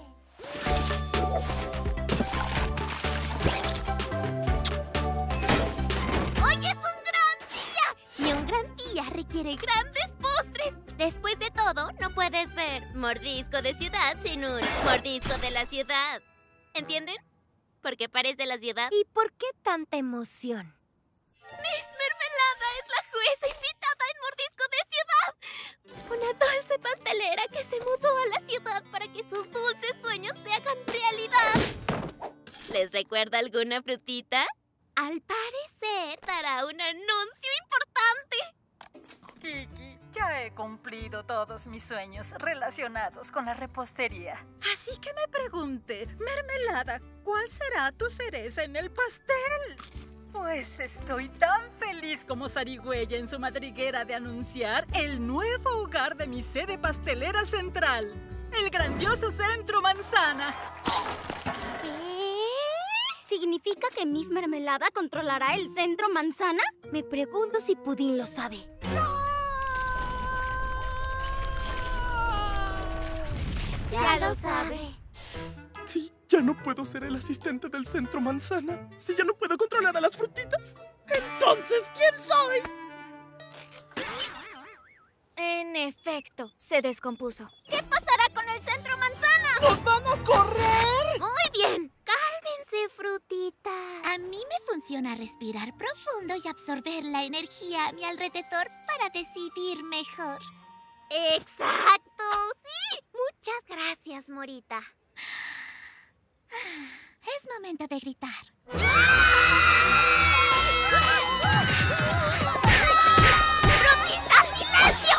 ¡Hoy es un gran día! Y un gran día requiere grandes postres. Después de todo, no puedes ver morir mordisco de ciudad sin un mordisco de la ciudad. ¿Entienden? Porque parece la ciudad. ¿Y por qué tanta emoción? ¡Miss Mermelada es la jueza invitada en Mordisco de Ciudad! Una dulce pastelera que se mudó a la ciudad para que sus dulces sueños se hagan realidad. ¿Les recuerda alguna frutita? Al parecer dará un anuncio importante. Kiki, ya he cumplido todos mis sueños relacionados con la repostería. Así que me pregunté, Mermelada, ¿cuál será tu cereza en el pastel? Pues estoy tan feliz como zarigüeya en su madriguera de anunciar el nuevo hogar de mi sede pastelera central, el grandioso Centro Manzana. ¿Qué? ¿Significa que Miss Mermelada controlará el Centro Manzana? Me pregunto si Pudín lo sabe. Ya lo sabe. Sí, ya no puedo ser el asistente del Centro Manzana. Si ya no puedo controlar a las frutitas, entonces, ¿quién soy? En efecto, se descompuso. ¿Qué pasará con el Centro Manzana? ¡Nos van a correr! Muy bien. Cálmense, frutitas. A mí me funciona respirar profundo y absorber la energía a mi alrededor para decidir mejor. ¡Exacto! ¡Sí! Muchas gracias, Morita. Es momento de gritar. ¡Frutita, silencio!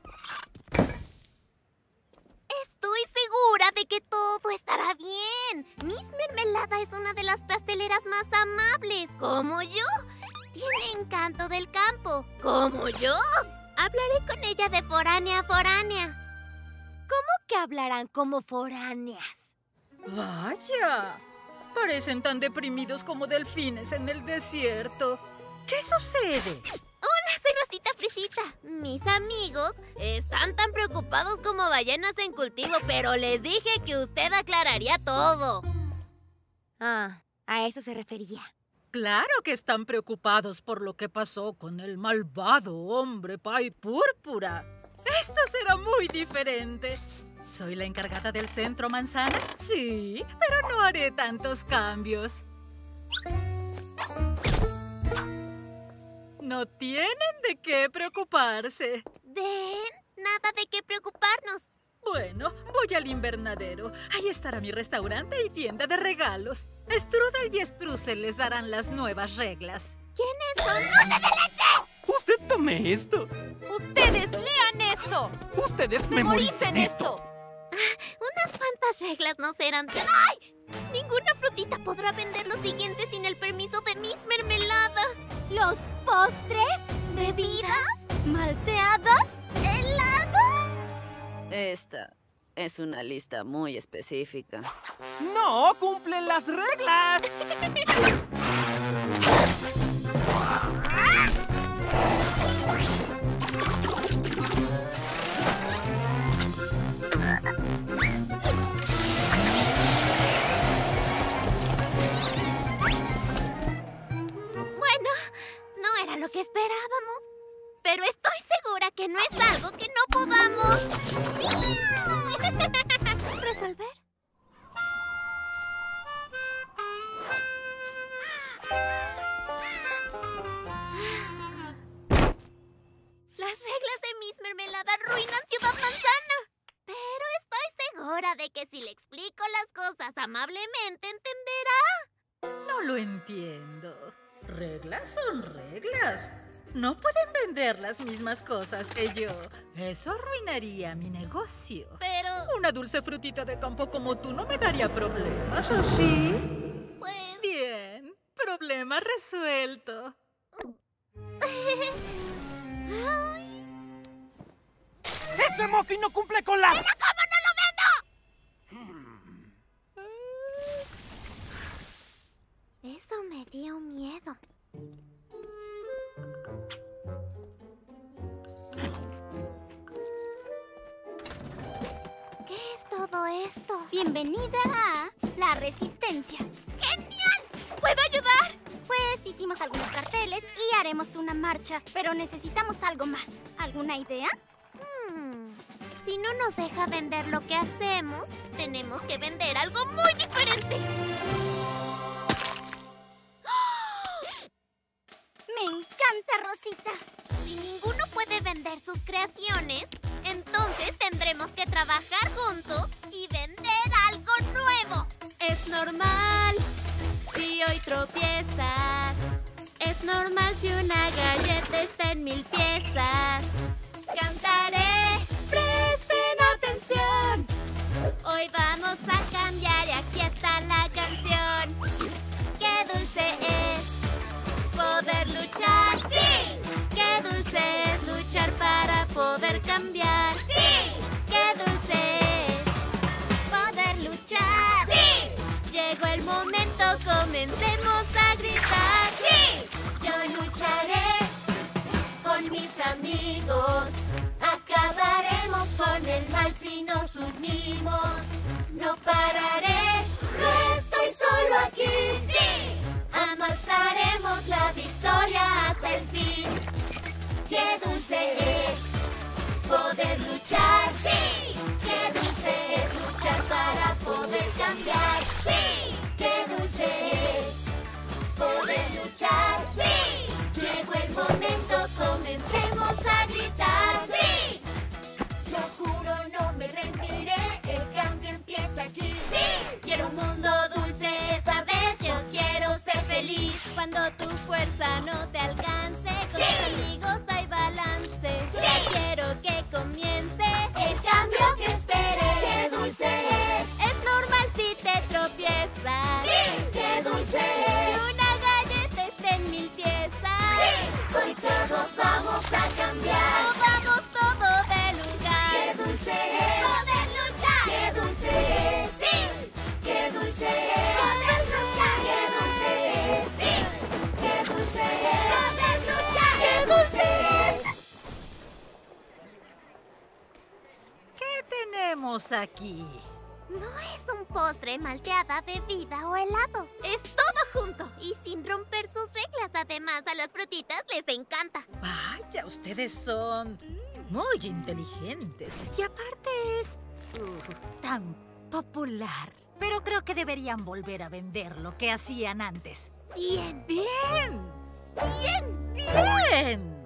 Estoy segura de que todo estará bien. Miss Mermelada es una de las pasteleras más amables. Como yo. Tiene encanto del campo. Como yo. Hablaré con ella de foránea a foránea. ¿Cómo que hablarán como foráneas? ¡Vaya! Parecen tan deprimidos como delfines en el desierto. ¿Qué sucede? Hola, soy Rosita Fresita. Mis amigos están tan preocupados como ballenas en cultivo, pero les dije que usted aclararía todo. Ah, a eso se refería. Claro que están preocupados por lo que pasó con el malvado hombre pay púrpura. Esto será muy diferente. ¿Soy la encargada del Centro Manzana? Sí, pero no haré tantos cambios. No tienen de qué preocuparse. ¿Ven? Nada de qué preocuparnos. Bueno, voy al invernadero. Ahí estará mi restaurante y tienda de regalos. Strudel y Streusel les darán las nuevas reglas. ¿Quiénes son? ¡Dulce de leche! Usted tome esto. ¡Ustedes lean esto! Ustedes memoricen memoricen esto. esto. Unas cuantas reglas no serán... ¡Ay! Ninguna frutita podrá vender lo siguiente sin el permiso de Miss Mermelada. ¿Los postres? ¿Bebidas? ¿Malteadas? ¿Helados? Esta es una lista muy específica. ¡No cumplen las reglas! Bueno, no era lo que esperábamos. Pero estoy segura que no es algo que no podamos resolver. Las reglas de Miss Mermelada arruinan Ciudad Manzana. Pero estoy segura de que si le explico las cosas amablemente entenderá. No lo entiendo. Reglas son reglas. No pueden vender las mismas cosas que yo. Eso arruinaría mi negocio. Pero... Una dulce frutita de campo como tú no me daría problemas, ¿o sí? Pues... Bien. Problema resuelto. ¡Este muffin no cumple con la... ¿Pero cómo no lo vendo? Eso me dio miedo. ¿Qué es todo esto? Bienvenida a La Resistencia. ¡Genial! ¿Puedo ayudar? Pues hicimos algunos carteles y haremos una marcha, pero necesitamos algo más. ¿Alguna idea? Hmm. Si no nos deja vender lo que hacemos, tenemos que vender algo muy diferente. ¡Me encanta, Rosita! Si ninguno puede vender sus creaciones, entonces tendremos que trabajar juntos y vender algo nuevo. Es normal si hoy tropiezas. Es normal si una galleta está en mil piezas. Cantaré, presten atención. Hoy vamos a cambiar y aquí está la canción. ¡Qué dulce es poder luchar! ¡Sí! ¡Qué dulce es luchar para poder cambiar! ¡Sí! ¡Qué dulce es poder luchar! ¡Sí! Llegó el momento, comencemos a gritar. ¡Sí! Yo lucharé con mis amigos. Acabaremos con el mal si nos unimos. No pararé, no estoy solo aquí. ¡Sí! Amasaremos la victoria hasta el fin. ¡Qué dulce es poder luchar! ¡Sí! ¡Qué dulce es luchar para poder cambiar! ¡Sí! ¡Qué dulce es poder luchar! ¡Sí! Llegó el momento, comencemos a gritar. ¡Sí! Lo juro, no me rendiré, el cambio empieza aquí. ¡Sí! Quiero un mundo dulce esta vez, yo quiero ser feliz. Cuando tu fuerza no te alcance, con tus amigos hay balance. Ya quiero que comience el cambio que esperé. ¡Qué dulce es! Es normal si te tropiezas. ¡Sí! ¡Qué dulce es! Que una galleta esté en mil piezas. ¡Sí! Hoy todos vamos a cambiar. No vamos todos de lugar. ¡Qué dulce es! Poder luchar. ¡Qué dulce es! ¡Sí! ¡Qué dulce es! Poder luchar. ¡Qué dulce es! ¡Sí! ¡Qué dulce es! Poder luchar. ¡Qué dulce es! ¿Qué tenemos aquí? No es un postre, malteada, bebida o helado. Es todo junto y sin romper sus reglas. Además, a las frutitas les encanta. Vaya, ustedes son muy inteligentes. Y aparte es uf, tan popular. Pero creo que deberían volver a vender lo que hacían antes. Bien. Bien. Bien. Bien.